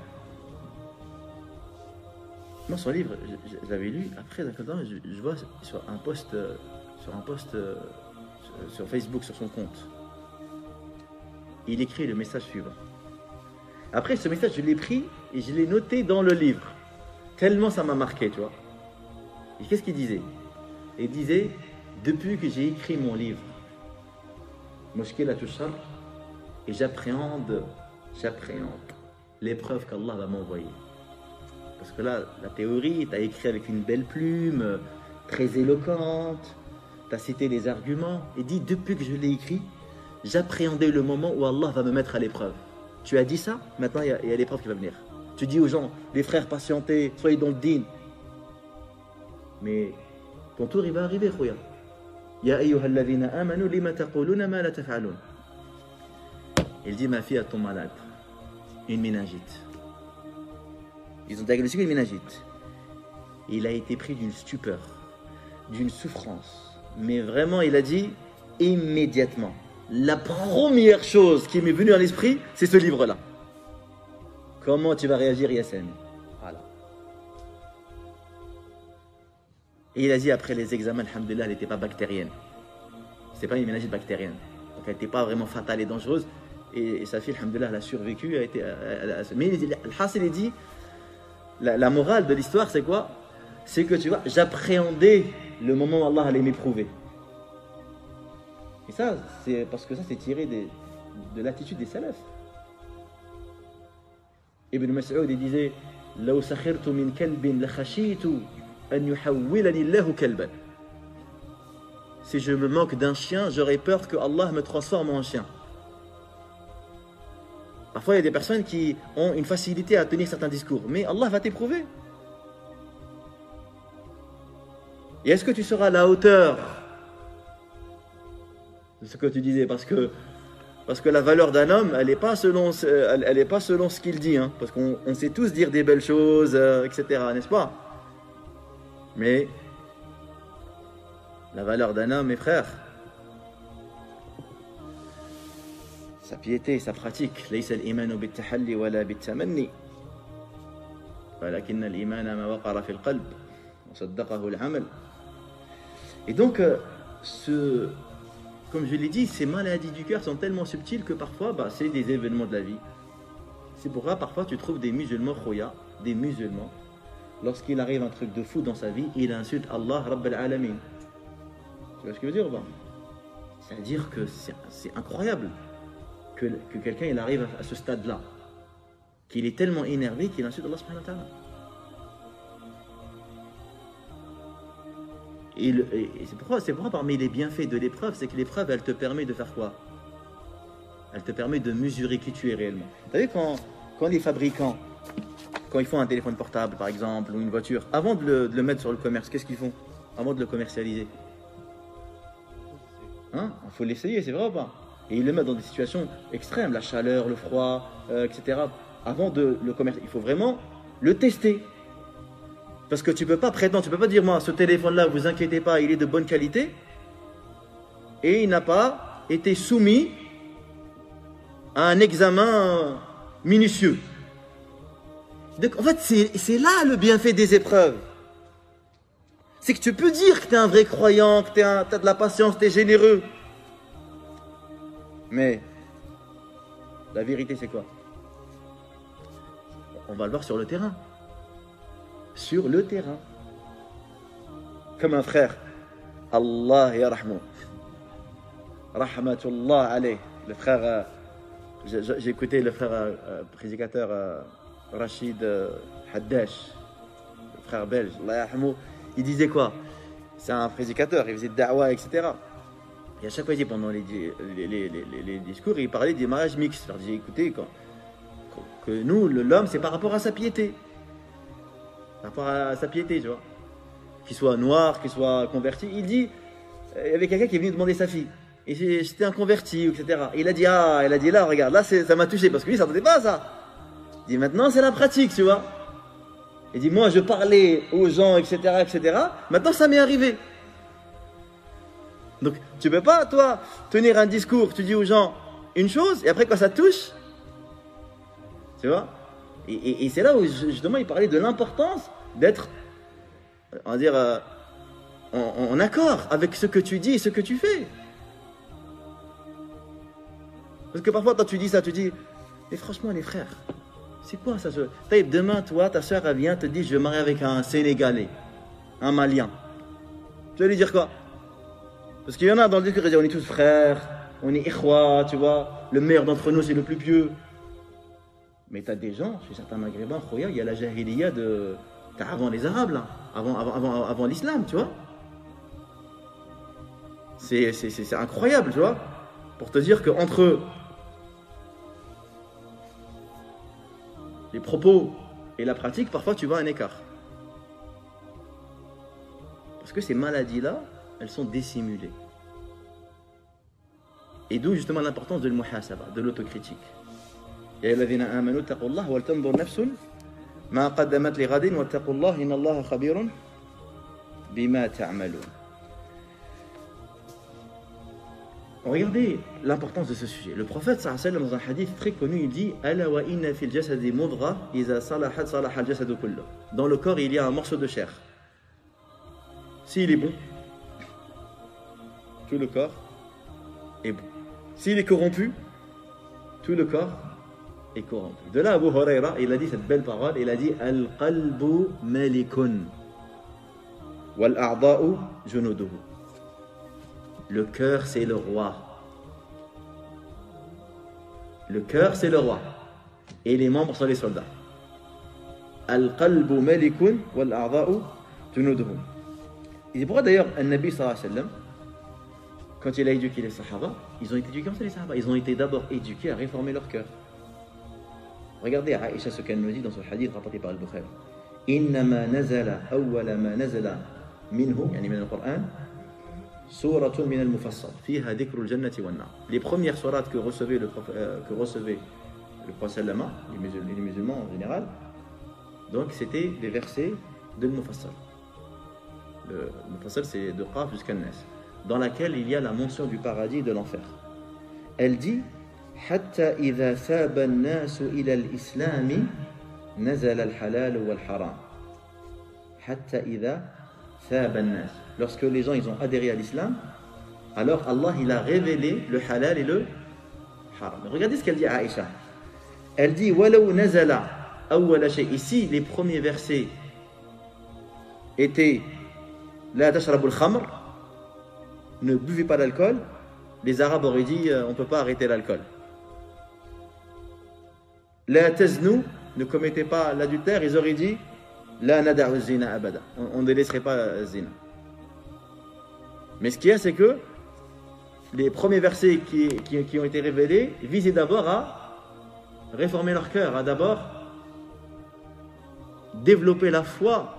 moi son livre, je, je l'avais lu, après d'un temps, je, je vois sur un post, euh, sur un post euh, sur, sur Facebook, sur son compte, il écrit le message suivant. Après ce message, je l'ai pris et je l'ai noté dans le livre, tellement ça m'a marqué, tu vois. Et qu'est-ce qu'il disait? Il disait, depuis que j'ai écrit mon livre, Mushkilatul Sharr, et j'appréhende, j'appréhende l'épreuve qu'Allah va m'envoyer. Parce que là, la théorie, tu as écrit avec une belle plume, très éloquente, tu as cité les arguments, et dit, depuis que je l'ai écrit, j'appréhendais le moment où Allah va me mettre à l'épreuve. Tu as dit ça, maintenant il y a, y a l'épreuve qui va venir. Tu dis aux gens, les frères, patientez, soyez dans le din. Mais ton tour, il va arriver, Khouya. Ya ayyuhalladhina amanu lima taquluna ma la taf'alun. Il dit, ma fille a tombé malade, une méningite. Ils ont diagnostiqué une méningite. Il a été pris d'une stupeur, d'une souffrance. Mais vraiment, il a dit, immédiatement, la première chose qui m'est venue à l'esprit, c'est ce livre-là. Comment tu vas réagir, Yassine? Voilà. Et il a dit, après les examens, alhamdoulilah, elle n'était pas bactérienne. Ce n'est pas une méningite bactérienne. Donc elle n'était pas vraiment fatale et dangereuse. Et, et sa fille, alhamdoulilah, elle a survécu. Elle a été, elle a, mais Al-Hasil, il dit, la, la morale de l'histoire, c'est quoi? C'est que tu vois, j'appréhendais le moment où Allah allait m'éprouver. Et ça, c'est parce que ça, c'est tiré des, de l'attitude des salafs. Ibn Mas'ud, il disait, لو سخرت من كلب لخشيت أن يحولني الله كلبا. Si je me moque d'un chien, j'aurais peur que Allah me transforme en chien. Parfois, il y a des personnes qui ont une facilité à tenir certains discours, mais Allah va t'éprouver. Et est-ce que tu seras à la hauteur de ce que tu disais? Parce que, parce que la valeur d'un homme, elle n'est pas selon, elle, elle est pas selon ce qu'il dit. Hein, parce qu'on on sait tous dire des belles choses, euh, et cetera, n'est-ce pas? Mais la valeur d'un homme, mes frères, sa piété, sa pratique. ليس الإيمان بالتحلي ولا بالتمني ولكن الإيمان ما وقر في القلب وصدقه العمل. Et donc, euh, ce, comme je l'ai dit, ces maladies du cœur sont tellement subtiles que parfois, bah, c'est des événements de la vie. C'est pourquoi parfois tu trouves des musulmans khoya, des musulmans, lorsqu'il arrive un truc de fou dans sa vie, il insulte Allah Rabb al-Alamin. Tu vois ce que je veux dire ou pas? C'est-à-dire que c'est incroyable que, que quelqu'un il arrive à, à ce stade-là, qu'il est tellement énervé qu'il insulte Allah subhanahu wa ta'ala. Et, et, et c'est pourquoi, c'est pourquoi parmi les bienfaits de l'épreuve, c'est que l'épreuve, elle te permet de faire quoi? Elle te permet de mesurer qui tu es réellement. Vous savez, quand, quand les fabricants, quand ils font un téléphone portable par exemple, ou une voiture, avant de le, de le mettre sur le commerce, qu'est-ce qu'ils font? Avant de le commercialiser, hein? Il faut l'essayer, c'est vrai ou pas? Et ils le mettent dans des situations extrêmes, la chaleur, le froid, euh, et cetera. Avant de le commercialiser, il faut vraiment le tester. Parce que tu ne peux pas prétendre, tu ne peux pas dire, moi, ce téléphone-là, vous inquiétez pas, il est de bonne qualité. Et il n'a pas été soumis à un examen minutieux. Donc, en fait, c'est là le bienfait des épreuves. C'est que tu peux dire que tu es un vrai croyant, que tu as de la patience, tu es généreux. Mais, la vérité, c'est quoi? On va le voir sur le terrain. Sur le terrain. Comme un frère. Allah yarahmou. Rahmatullah alayh. Le frère, euh, j'ai écouté le frère euh, prédicateur euh, Rachid euh, Haddash, le frère belge, Allah yarahmou. Il disait quoi? C'est un prédicateur, il faisait de da'wa, et cetera. Et à chaque fois, il disait pendant les, les, les, les, les discours, il parlait des mariages mixtes. Il leur disait, écoutez, quand, que nous, l'homme, c'est par rapport à sa piété. Par rapport à sa piété, tu vois. Qu'il soit noir, qu'il soit converti. Il dit, il y avait quelqu'un qui est venu demander sa fille. Et j'étais un converti, et cetera. Et il a dit, ah, elle a dit là, regarde, là, ça m'a touché. Parce que lui, il ne s'attendait pas à ça. Il dit, maintenant, c'est la pratique, tu vois. Il dit, moi je parlais aux gens, et cetera, et cetera. Maintenant ça m'est arrivé. Donc tu ne peux pas, toi, tenir un discours, tu dis aux gens une chose, et après quand ça touche, tu vois. Et, et, et c'est là où justement il parlait de l'importance d'être, on va dire, euh, en, en accord avec ce que tu dis et ce que tu fais. Parce que parfois quand tu dis ça, tu dis, mais franchement les frères, c'est quoi ça? Demain, toi, ta soeur, elle vient, te dit, je vais me marier avec un Sénégalais, un Malien. Tu vas lui dire quoi? Parce qu'il y en a dans le discours qui disent, on est tous frères, on est ikhwa, tu vois, le meilleur d'entre nous, c'est le plus pieux. Mais tu as des gens, chez certains maghrébins, il y a la jahiliya de, avant les Arabes, là, avant, avant, avant, avant l'islam, tu vois. C'est incroyable, tu vois, pour te dire qu'entre les propos et la pratique, parfois tu vois un écart. Parce que ces maladies-là, elles sont dissimulées. Et d'où justement l'importance de l'muhasaba, de l'autocritique. Ya ayyuhalladhina amanu taqullaha wal tanzur nafsun ma qaddamat li ghadin wattaqullaha innallaha khabirun bima ta'malun. Regardez l'importance de ce sujet. Le prophète sallallahu alayhi wa sallam, dans un hadith très connu, il dit Ala wa inna fil jasadi mudgha iza salahat salaha al jasadu kullu. Dans le corps, il y a un morceau de chair. S'il est bon, tout le corps est bon. S'il est corrompu, tout le corps est corrompu. De là, Abu Huraira, il a dit cette belle parole, il a dit Al-qalbu malikun wal-a'da'u junuduhu. Le cœur, c'est le roi. Le cœur, c'est le roi. Et les membres sont les soldats. Al-qalbu malikun wal-a'da'u junuduhu. Et c'est pourquoi d'ailleurs, un Nabi sallallahu alayhi wa sallam, quand il a éduqué les Sahaba, ils ont été éduqués comme ça, les Sahaba. Ils ont été d'abord éduqués à réformer leur cœur. Regardez Aïcha ce qu'elle nous dit dans ce hadith rapporté par Al-Bukhari. Innama nazala awwala ma nazala minhu, yani min al-Qur'an, suratun min al-mufassal, fiha dhikru al-jannati wan-nar. Les premières sourates que recevait le euh, que recevait le prophète sallama, les musulmans, les musulmans en général, donc c'était des versets de al-mufassal. Le mufassal, c'est de Qaf jusqu'à Nas, dans laquelle il y a la mention du paradis et de l'enfer. Elle dit Hatta idha thaba an-nasu ila al-islam nazala al-halal wal-haram. Hatta idha thaba an-nas. Lorsque les gens ils ont adhéré à l'islam, alors Allah il a révélé le halal et le haram. Regardez ce qu'elle dit à Aïcha. Elle dit Walau nazala awwala shay. Ici les premiers versets étaient La tashrabu al-khamr, ne buvez pas d'alcool. Les Arabes auraient dit euh, on ne peut pas arrêter l'alcool. La taznu, ne commettez pas l'adultère. Ils auraient dit La nada'u zina abada, on ne délaisserait pas la zina. Mais ce qu'il y a, c'est que les premiers versets qui, qui, qui ont été révélés visaient d'abord à réformer leur cœur, à d'abord développer la foi.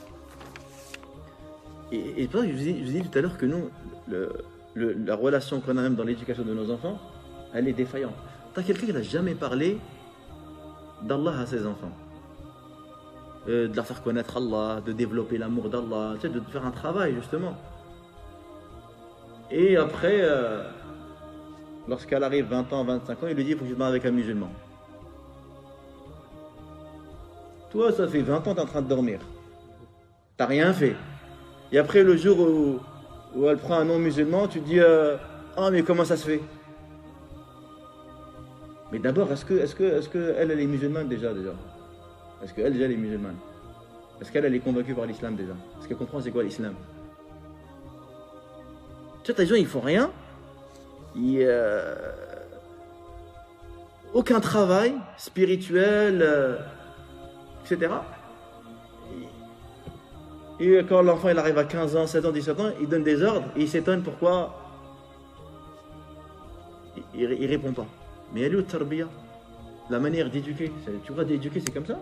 Et, et pour ça, je vous ai, je vous ai dit tout à l'heure que nous, le, le, la relation qu'on a même dans l'éducation de nos enfants, elle est défaillante. T'as quelqu'un qui n'a jamais parlé d'Allah à ses enfants, euh, de leur faire connaître Allah, de développer l'amour d'Allah, tu sais, de faire un travail justement. Et après, euh, lorsqu'elle arrive vingt ans, vingt-cinq ans, il lui dit il faut que je me marie avec un musulman. Toi, ça fait vingt ans que tu es en train de dormir. T'as rien fait. Et après, le jour où, où elle prend un nom musulman, tu te dis euh, ah, mais comment ça se fait? Mais d'abord, est-ce que, est-ce que, est-ce que elle, elle est musulmane déjà, déjà? Est-ce qu'elle, déjà, elle est musulmane? Est-ce qu'elle, elle est convaincue par l'islam déjà? Est-ce qu'elle comprend c'est quoi l'islam? Tu vois, les gens, ils font rien. Ils, euh, aucun travail spirituel, euh, et cetera. Et quand l'enfant il arrive à quinze ans, seize ans, dix-sept ans, il donne des ordres et il s'étonne pourquoi il ne répond pas. Mais elle est où tarbiya? La manière d'éduquer. Tu vois, d'éduquer, c'est comme ça.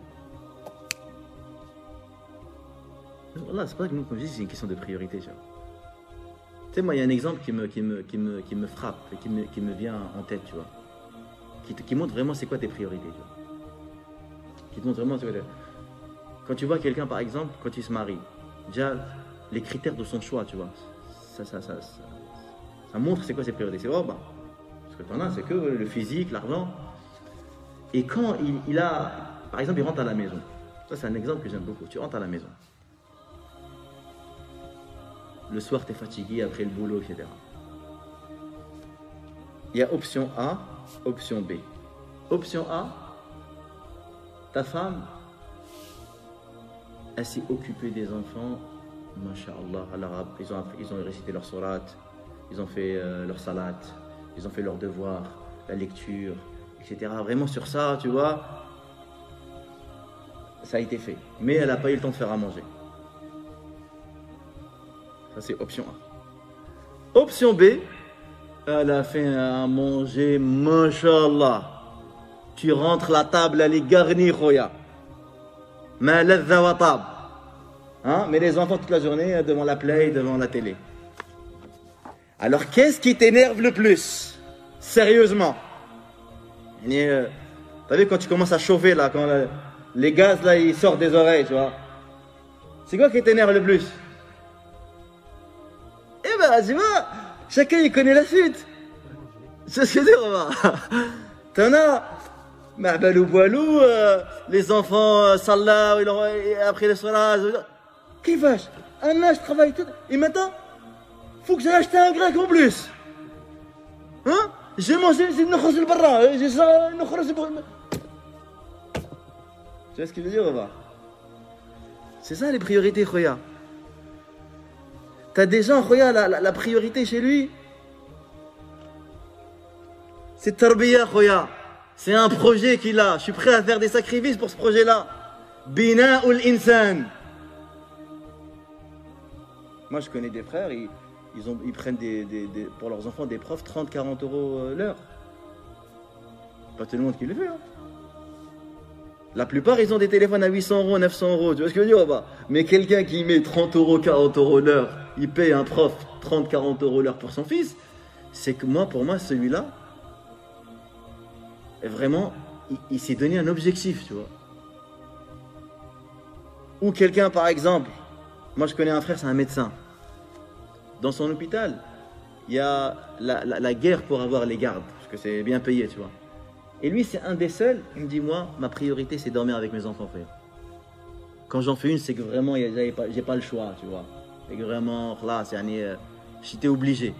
Voilà, c'est pas que nous, comme je dis, c'est une question de priorité. Tu vois. Tu sais, moi, il y a un exemple qui me, qui me, qui me, qui me frappe et qui me, qui me vient en tête, tu vois. Qui, qui montre vraiment c'est quoi tes priorités, tu vois. Qui te montre vraiment c'est quoi tes... quand tu vois quelqu'un, par exemple, quand il se marie, déjà, les critères de son choix, tu vois, ça, ça, ça, ça, ça montre c'est quoi ses priorités. C'est oh, bah, parce que t'en as, c'est que le physique, l'argent. Et quand il, il a, par exemple, il rentre à la maison. Ça, c'est un exemple que j'aime beaucoup. Tu rentres à la maison. Le soir, tu es fatigué après le boulot, et cetera. Il y a option A, option B. Option A, ta femme, elle s'est occupée des enfants, masha'Allah, à l'arabe, ils ont, ils ont récité leur surat, ils ont fait euh, leur salat, ils ont fait leurs devoirs, la lecture, et cetera. Vraiment sur ça, tu vois, ça a été fait. Mais elle n'a pas eu le temps de faire à manger. Ça, c'est option A. Option B, elle a fait à manger, masha'Allah. Tu rentres, la table, elle est garnie, khoya. Ma ladha wa tab. Hein? Mais les enfants toute la journée devant la play, devant la télé. Alors, qu'est-ce qui t'énerve le plus? Sérieusement. Euh, T'as vu quand tu commences à chauffer, là, quand la, les gaz, là, ils sortent des oreilles, tu vois. C'est quoi qui t'énerve le plus? Eh ben, tu vois, chacun, il connaît la suite. C'est ce que je veux dire, t'en as... Ma'balou boilou, euh, les enfants, euh, Salah, après le Salah, qui vache? Un an, je travaille tout. Et maintenant, faut que j'aille acheter un grec en plus. Hein? J'ai mangé, j'ai une khos le barra, j'ai ça, une khos le barra. Tu vois ce qu'il veut dire ou pas? C'est ça les priorités, khoya. T'as des gens, khoya, la, la, la priorité chez lui, c'est tarbiya, khoya. C'est un projet qu'il a. Je suis prêt à faire des sacrifices pour ce projet-là. Bina ou l'insan. Moi, je connais des frères, ils, ils, ont, ils prennent des, des, des, pour leurs enfants des profs trente à quarante euros l'heure. Pas tout le monde qui le fait. Hein. La plupart, ils ont des téléphones à huit cents euros, neuf cents euros. Tu vois ce que je veux dire ou pas? Mais quelqu'un qui met trente euros, quarante euros l'heure, il paye un prof trente à quarante euros l'heure pour son fils. C'est que moi, pour moi, celui-là, vraiment, il, il s'est donné un objectif, tu vois. Ou quelqu'un, par exemple, moi je connais un frère, c'est un médecin. Dans son hôpital, il y a la, la, la guerre pour avoir les gardes, parce que c'est bien payé, tu vois. Et lui, c'est un des seuls, il me dit, moi, ma priorité, c'est dormir avec mes enfants, frère. Quand j'en fais une, c'est que vraiment, j'ai pas, j'ai pas le choix, tu vois. Et que vraiment, là, c'est euh, j'étais obligé.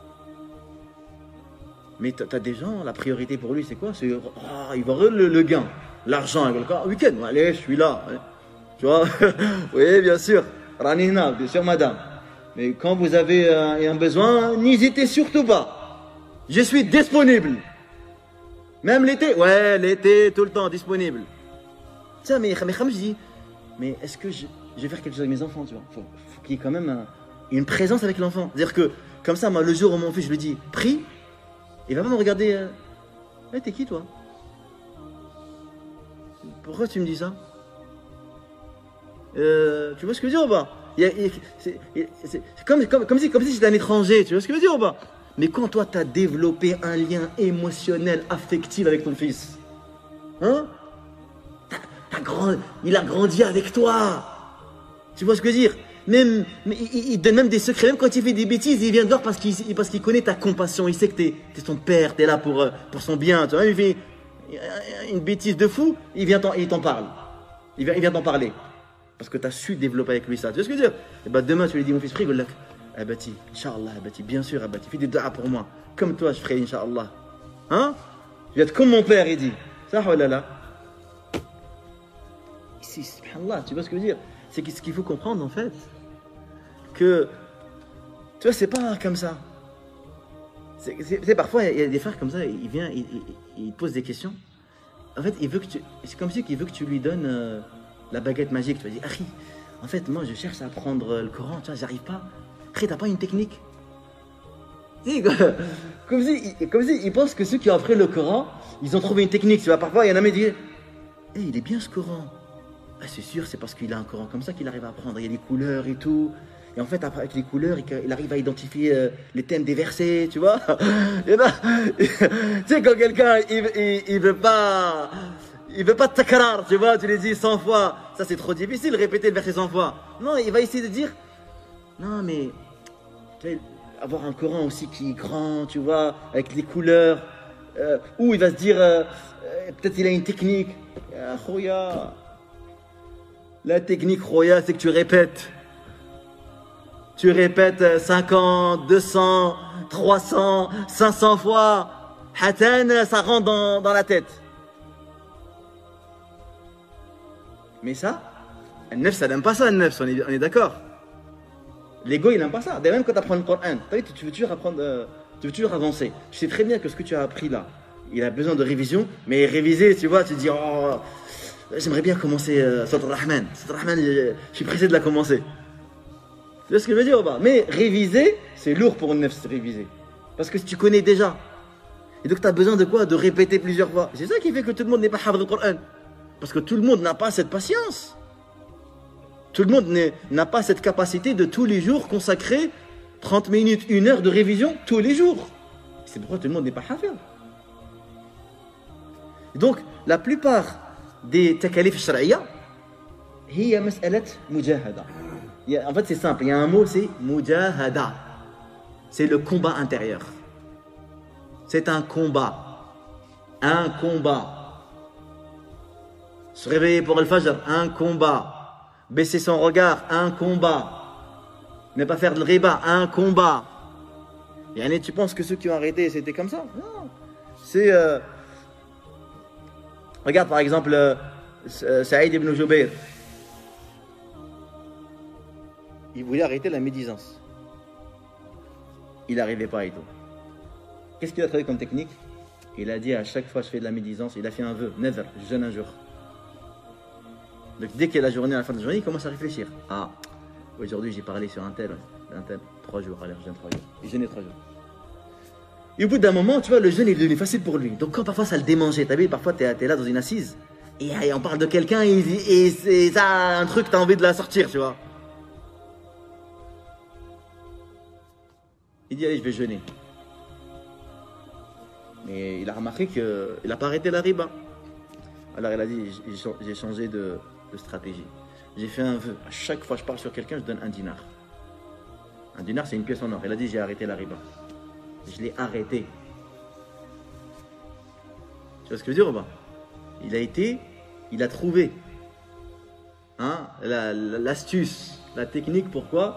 Mais tu as des gens, la priorité pour lui, c'est quoi? C'est, oh, il va le, le gain, l'argent. Week-end, allez, je suis là. Tu vois? Oui, bien sûr. Ranina, bien sûr, madame. Mais quand vous avez un, un besoin, n'hésitez surtout pas. Je suis disponible. Même l'été? Ouais, l'été, tout le temps, disponible. Tiens, mais, mais je dis, mais est-ce que je, je vais faire quelque chose avec mes enfants, tu vois? Faut, faut qu'il y ait quand même un, une présence avec l'enfant. C'est-à-dire que, comme ça, moi, le jour où mon fils, je lui dis, prie, il va pas me regarder. Euh... Hey, t'es qui, toi? Pourquoi tu me dis ça? euh, Tu vois ce que je veux dire ou pas? C'est comme, comme, comme si, comme si j'étais un étranger. Tu vois ce que je veux dire ou pas? Mais quand toi, tu as développé un lien émotionnel, affectif avec ton fils, hein? T'as, t'as grand, il a grandi avec toi. Tu vois ce que je veux dire? Même, mais il, il donne même des secrets, même quand il fait des bêtises, il vient de voir parce qu'il parce qu'il connaît ta compassion, il sait que t'es es son père, t'es là pour, pour son bien, tu vois, il fait une bêtise de fou, il vient t'en parle, il vient, il vient t'en parler, parce que tu as su développer avec lui ça, tu vois ce que je veux dire? Et bah demain tu lui dis, mon fils, prie, il Abati, Inch'Allah, Abati, bien sûr, Abati, fais des doigts pour moi, comme toi je ferai, Inch'Allah, hein? Je vais être comme mon père, il dit, ça, oh là là, ici, subhanallah, tu vois ce que je veux dire? C'est ce qu'il faut comprendre en fait, que, tu vois, c'est pas comme ça. C'est parfois, il y a des frères comme ça, il vient, il, il, il pose des questions. En fait, il veut que tu, c'est comme si il veut que tu lui donnes euh, la baguette magique. Tu vas dire, Harry, en fait, moi, je cherche à apprendre le Coran, tu vois, j'arrive pas. Harry, t'as pas une technique? Comme si, comme si, il pense que ceux qui ont appris le Coran, ils ont trouvé une technique. Tu vois, parfois, il y en a qui disent, hey, il est bien ce Coran. Ah, c'est sûr, c'est parce qu'il a un Coran comme ça qu'il arrive à apprendre. Il y a des couleurs et tout. Et en fait, après, avec les couleurs, il, il arrive à identifier euh, les thèmes des versets, tu vois. Tu sais, quand quelqu'un, il, il, il veut pas, il veut pas de takrar, tu vois, tu les dis cent fois. Ça, c'est trop difficile de répéter le verset cent fois. Non, il va essayer de dire, non, mais tu vois, avoir un Coran aussi qui est grand, tu vois, avec les couleurs. Euh, ou il va se dire, euh, euh, peut-être il a une technique. Ah, Khoya. La technique, Khoya, c'est que tu répètes. Tu répètes cinquante, deux cents, trois cents, cinq cents fois. Hatan, ça rentre dans, dans la tête. Mais ça, un neuf, ça n'aime pas ça, un neuf, on est, on est d'accord. L'ego, il n'aime pas ça. D'ailleurs, même quand tu apprends le Coran, tu veux toujours apprendre, euh, tu veux toujours avancer. Tu sais très bien que ce que tu as appris là, il a besoin de révision, mais réviser, tu vois, tu te dis, oh, j'aimerais bien commencer euh, Surat Ar-Rahman. Surat Ar-Rahman, je, je suis pressé de la commencer. Tu vois ce que je veux dire ou pas? Mais réviser, c'est lourd pour une neuf, c'est réviser. Parce que tu connais déjà. Et donc, tu as besoin de quoi? De répéter plusieurs fois. C'est ça qui fait que tout le monde n'est pas hafid le Coran. Parce que tout le monde n'a pas cette patience. Tout le monde n'a pas cette capacité de tous les jours consacrer trente minutes, une heure de révision tous les jours. C'est pourquoi tout le monde n'est pas hafid. Donc, la plupart des takalif shari'a, hiya mas'alat mujahada. En fait, c'est simple. Il y a un mot, c'est mujahada. C'est le combat intérieur. C'est un combat. Un combat. Se réveiller pour le fajr, un combat. Baisser son regard, un combat. Ne pas faire de riba, un combat. Et tu penses que ceux qui ont arrêté, c'était comme ça? Non. C'est... Euh... Regarde par exemple euh, Saïd ibn Jubayr. Il voulait arrêter la médisance. Il n'arrivait pas et tout. Qu'est-ce qu'il a trouvé comme technique? Il a dit à chaque fois que je fais de la médisance, il a fait un vœu, never, je jeûne un jour. Donc dès qu'il y a la journée, à la fin de la journée, il commence à réfléchir. Ah, aujourd'hui j'ai parlé sur un tel, un tel, trois jours, allez, je jeûne trois jours. Il jeûnait trois jours. Et au bout d'un moment, tu vois, le jeûne est devenu facile pour lui. Donc quand parfois ça le démangeait, t'as vu, parfois t'es es là dans une assise, et, et on parle de quelqu'un, et, et c'est ça, un truc, t'as envie de la sortir, tu vois. Il dit, allez, je vais jeûner. Mais il a remarqué qu'il n'a pas arrêté la riba. Alors il a dit, j'ai changé de, de stratégie. J'ai fait un vœu. À chaque fois que je parle sur quelqu'un, je donne un dinar. Un dinar, c'est une pièce en or. Il a dit, j'ai arrêté la riba. Je l'ai arrêté. Tu vois ce que je veux dire ou pas? Il a été, il a trouvé hein, l'astuce, la, la, la technique, pourquoi?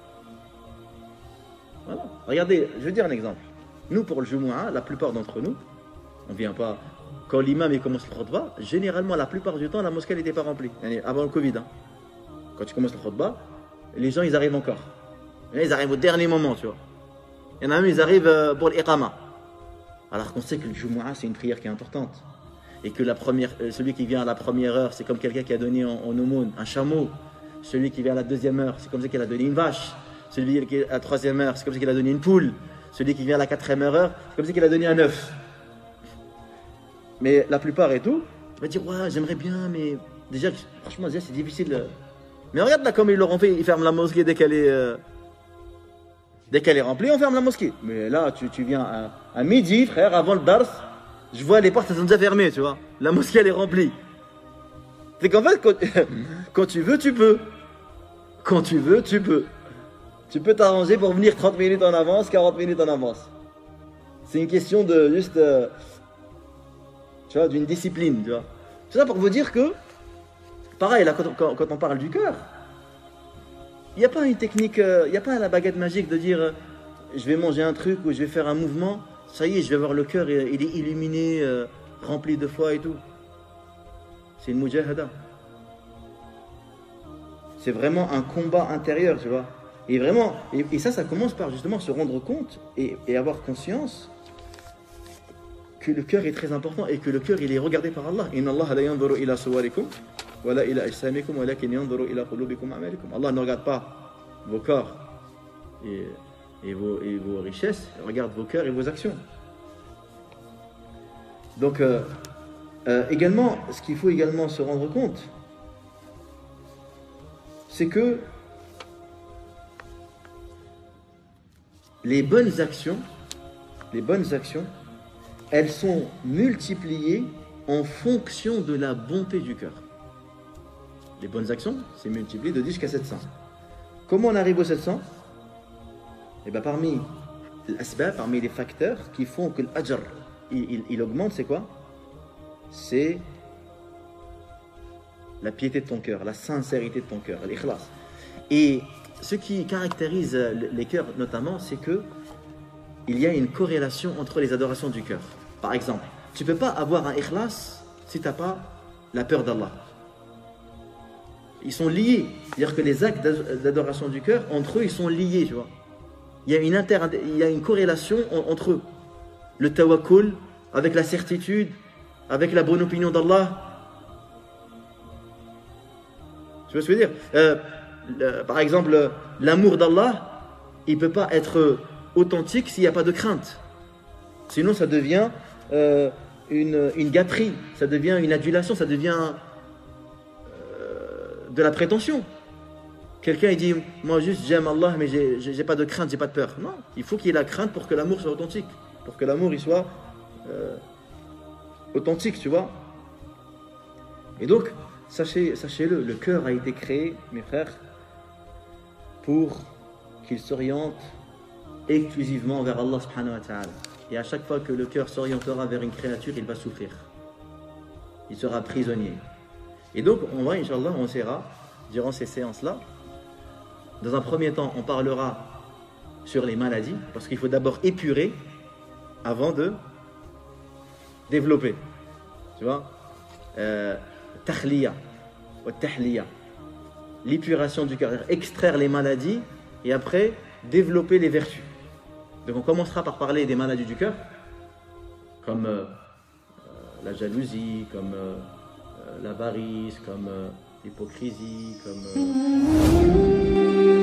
Voilà. Regardez, je vais dire un exemple. Nous, pour le Jumu'ah, la plupart d'entre nous, on ne vient pas. Quand l'imam commence le khutbah, généralement, la plupart du temps, la mosquée n'était pas remplie. Avant le Covid. Hein. Quand tu commences le khutbah, les gens, ils arrivent encore. Là, ils arrivent au dernier moment, tu vois. Il y en a même, ils arrivent pour l'iqama. Alors qu'on sait que le Jumu'ah, c'est une prière qui est importante. Et que la première, celui qui vient à la première heure, c'est comme quelqu'un qui a donné en, en aumône un chameau. Celui qui vient à la deuxième heure, c'est comme ça qu'il a donné une vache. Celui qui est à la troisième heure, c'est comme ça qu'il a donné une poule. Celui qui vient à la quatrième heure, c'est comme ça qu'il a donné un œuf. Mais la plupart et tout, tu vas dire, ouais, j'aimerais bien, mais déjà, franchement, déjà, c'est difficile. Mais regarde là, comme ils l'auront fait, ils ferment la mosquée dès qu'elle est, euh... dès qu'elle est remplie, on ferme la mosquée. Mais là, tu, tu viens à, à midi, frère, avant le dars, je vois les portes, elles sont déjà fermées, tu vois. La mosquée, elle est remplie. C'est qu'en fait, quand, quand tu veux, tu peux. Quand tu veux, tu peux. Tu peux t'arranger pour venir trente minutes en avance, quarante minutes en avance. C'est une question de juste, euh, tu vois, d'une discipline, tu vois. C'est ça pour vous dire que, pareil, là, quand, quand, quand on parle du cœur, il n'y a pas une technique, il euh, n'y a pas la baguette magique de dire, euh, je vais manger un truc ou je vais faire un mouvement, ça y est, je vais avoir le cœur, il est illuminé, euh, rempli de foi et tout. C'est une mujahada. C'est vraiment un combat intérieur, tu vois. Et vraiment, et, et ça, ça commence par justement se rendre compte et, et avoir conscience que le cœur est très important et que le cœur, il est regardé par Allah. Inna Allah la yanzuru ila suwarikum wa la ila ajsamikum walakin yanzuru ila qulubikum a'malikum. Allah ne regarde pas vos corps et, et, vos, et vos richesses, il regarde vos cœurs et vos actions. Donc, euh, euh, également, ce qu'il faut également se rendre compte, c'est que les bonnes actions, les bonnes actions, elles sont multipliées en fonction de la bonté du cœur. Les bonnes actions, c'est multiplié de dix jusqu'à sept cents. Comment on arrive aux sept cents? Et bien parmi l'asbab, parmi les facteurs qui font que l'ajr il, il, il augmente, c'est quoi? C'est la piété de ton cœur, la sincérité de ton cœur, l'ikhlas. Et ce qui caractérise les cœurs notamment, c'est que il y a une corrélation entre les adorations du cœur. Par exemple, tu ne peux pas avoir un ikhlas si tu n'as pas la peur d'Allah. Ils sont liés. C'est-à-dire que les actes d'adoration du cœur, entre eux, ils sont liés, tu vois. Il y a une, inter... il y a une corrélation entre eux. Le tawakkul, avec la certitude, avec la bonne opinion d'Allah. Tu vois ce que je veux dire? euh, le, Par exemple, l'amour d'Allah, il ne peut pas être authentique s'il n'y a pas de crainte. Sinon, ça devient euh, une, une gâterie, ça devient une adulation, ça devient euh, de la prétention. Quelqu'un il dit, moi juste j'aime Allah, mais j'ai, j'ai pas de crainte, j'ai pas de peur. Non, il faut qu'il y ait la crainte pour que l'amour soit authentique, pour que l'amour il soit euh, authentique, tu vois. Et donc, sachez, sachez-le, le cœur a été créé, mes frères, pour qu'il s'oriente exclusivement vers Allah subhanahu wa ta'ala. Et à chaque fois que le cœur s'orientera vers une créature, il va souffrir. Il sera prisonnier. Et donc, on va, Inch'Allah, on essaiera, durant ces séances-là, dans un premier temps, on parlera sur les maladies, parce qu'il faut d'abord épurer avant de développer. Tu vois, euh, tahliya, ou tahliya, l'épuration du cœur, extraire les maladies et après développer les vertus. Donc on commencera par parler des maladies du cœur, comme euh, la jalousie, comme euh, l'avarice, comme euh, l'hypocrisie, comme... Euh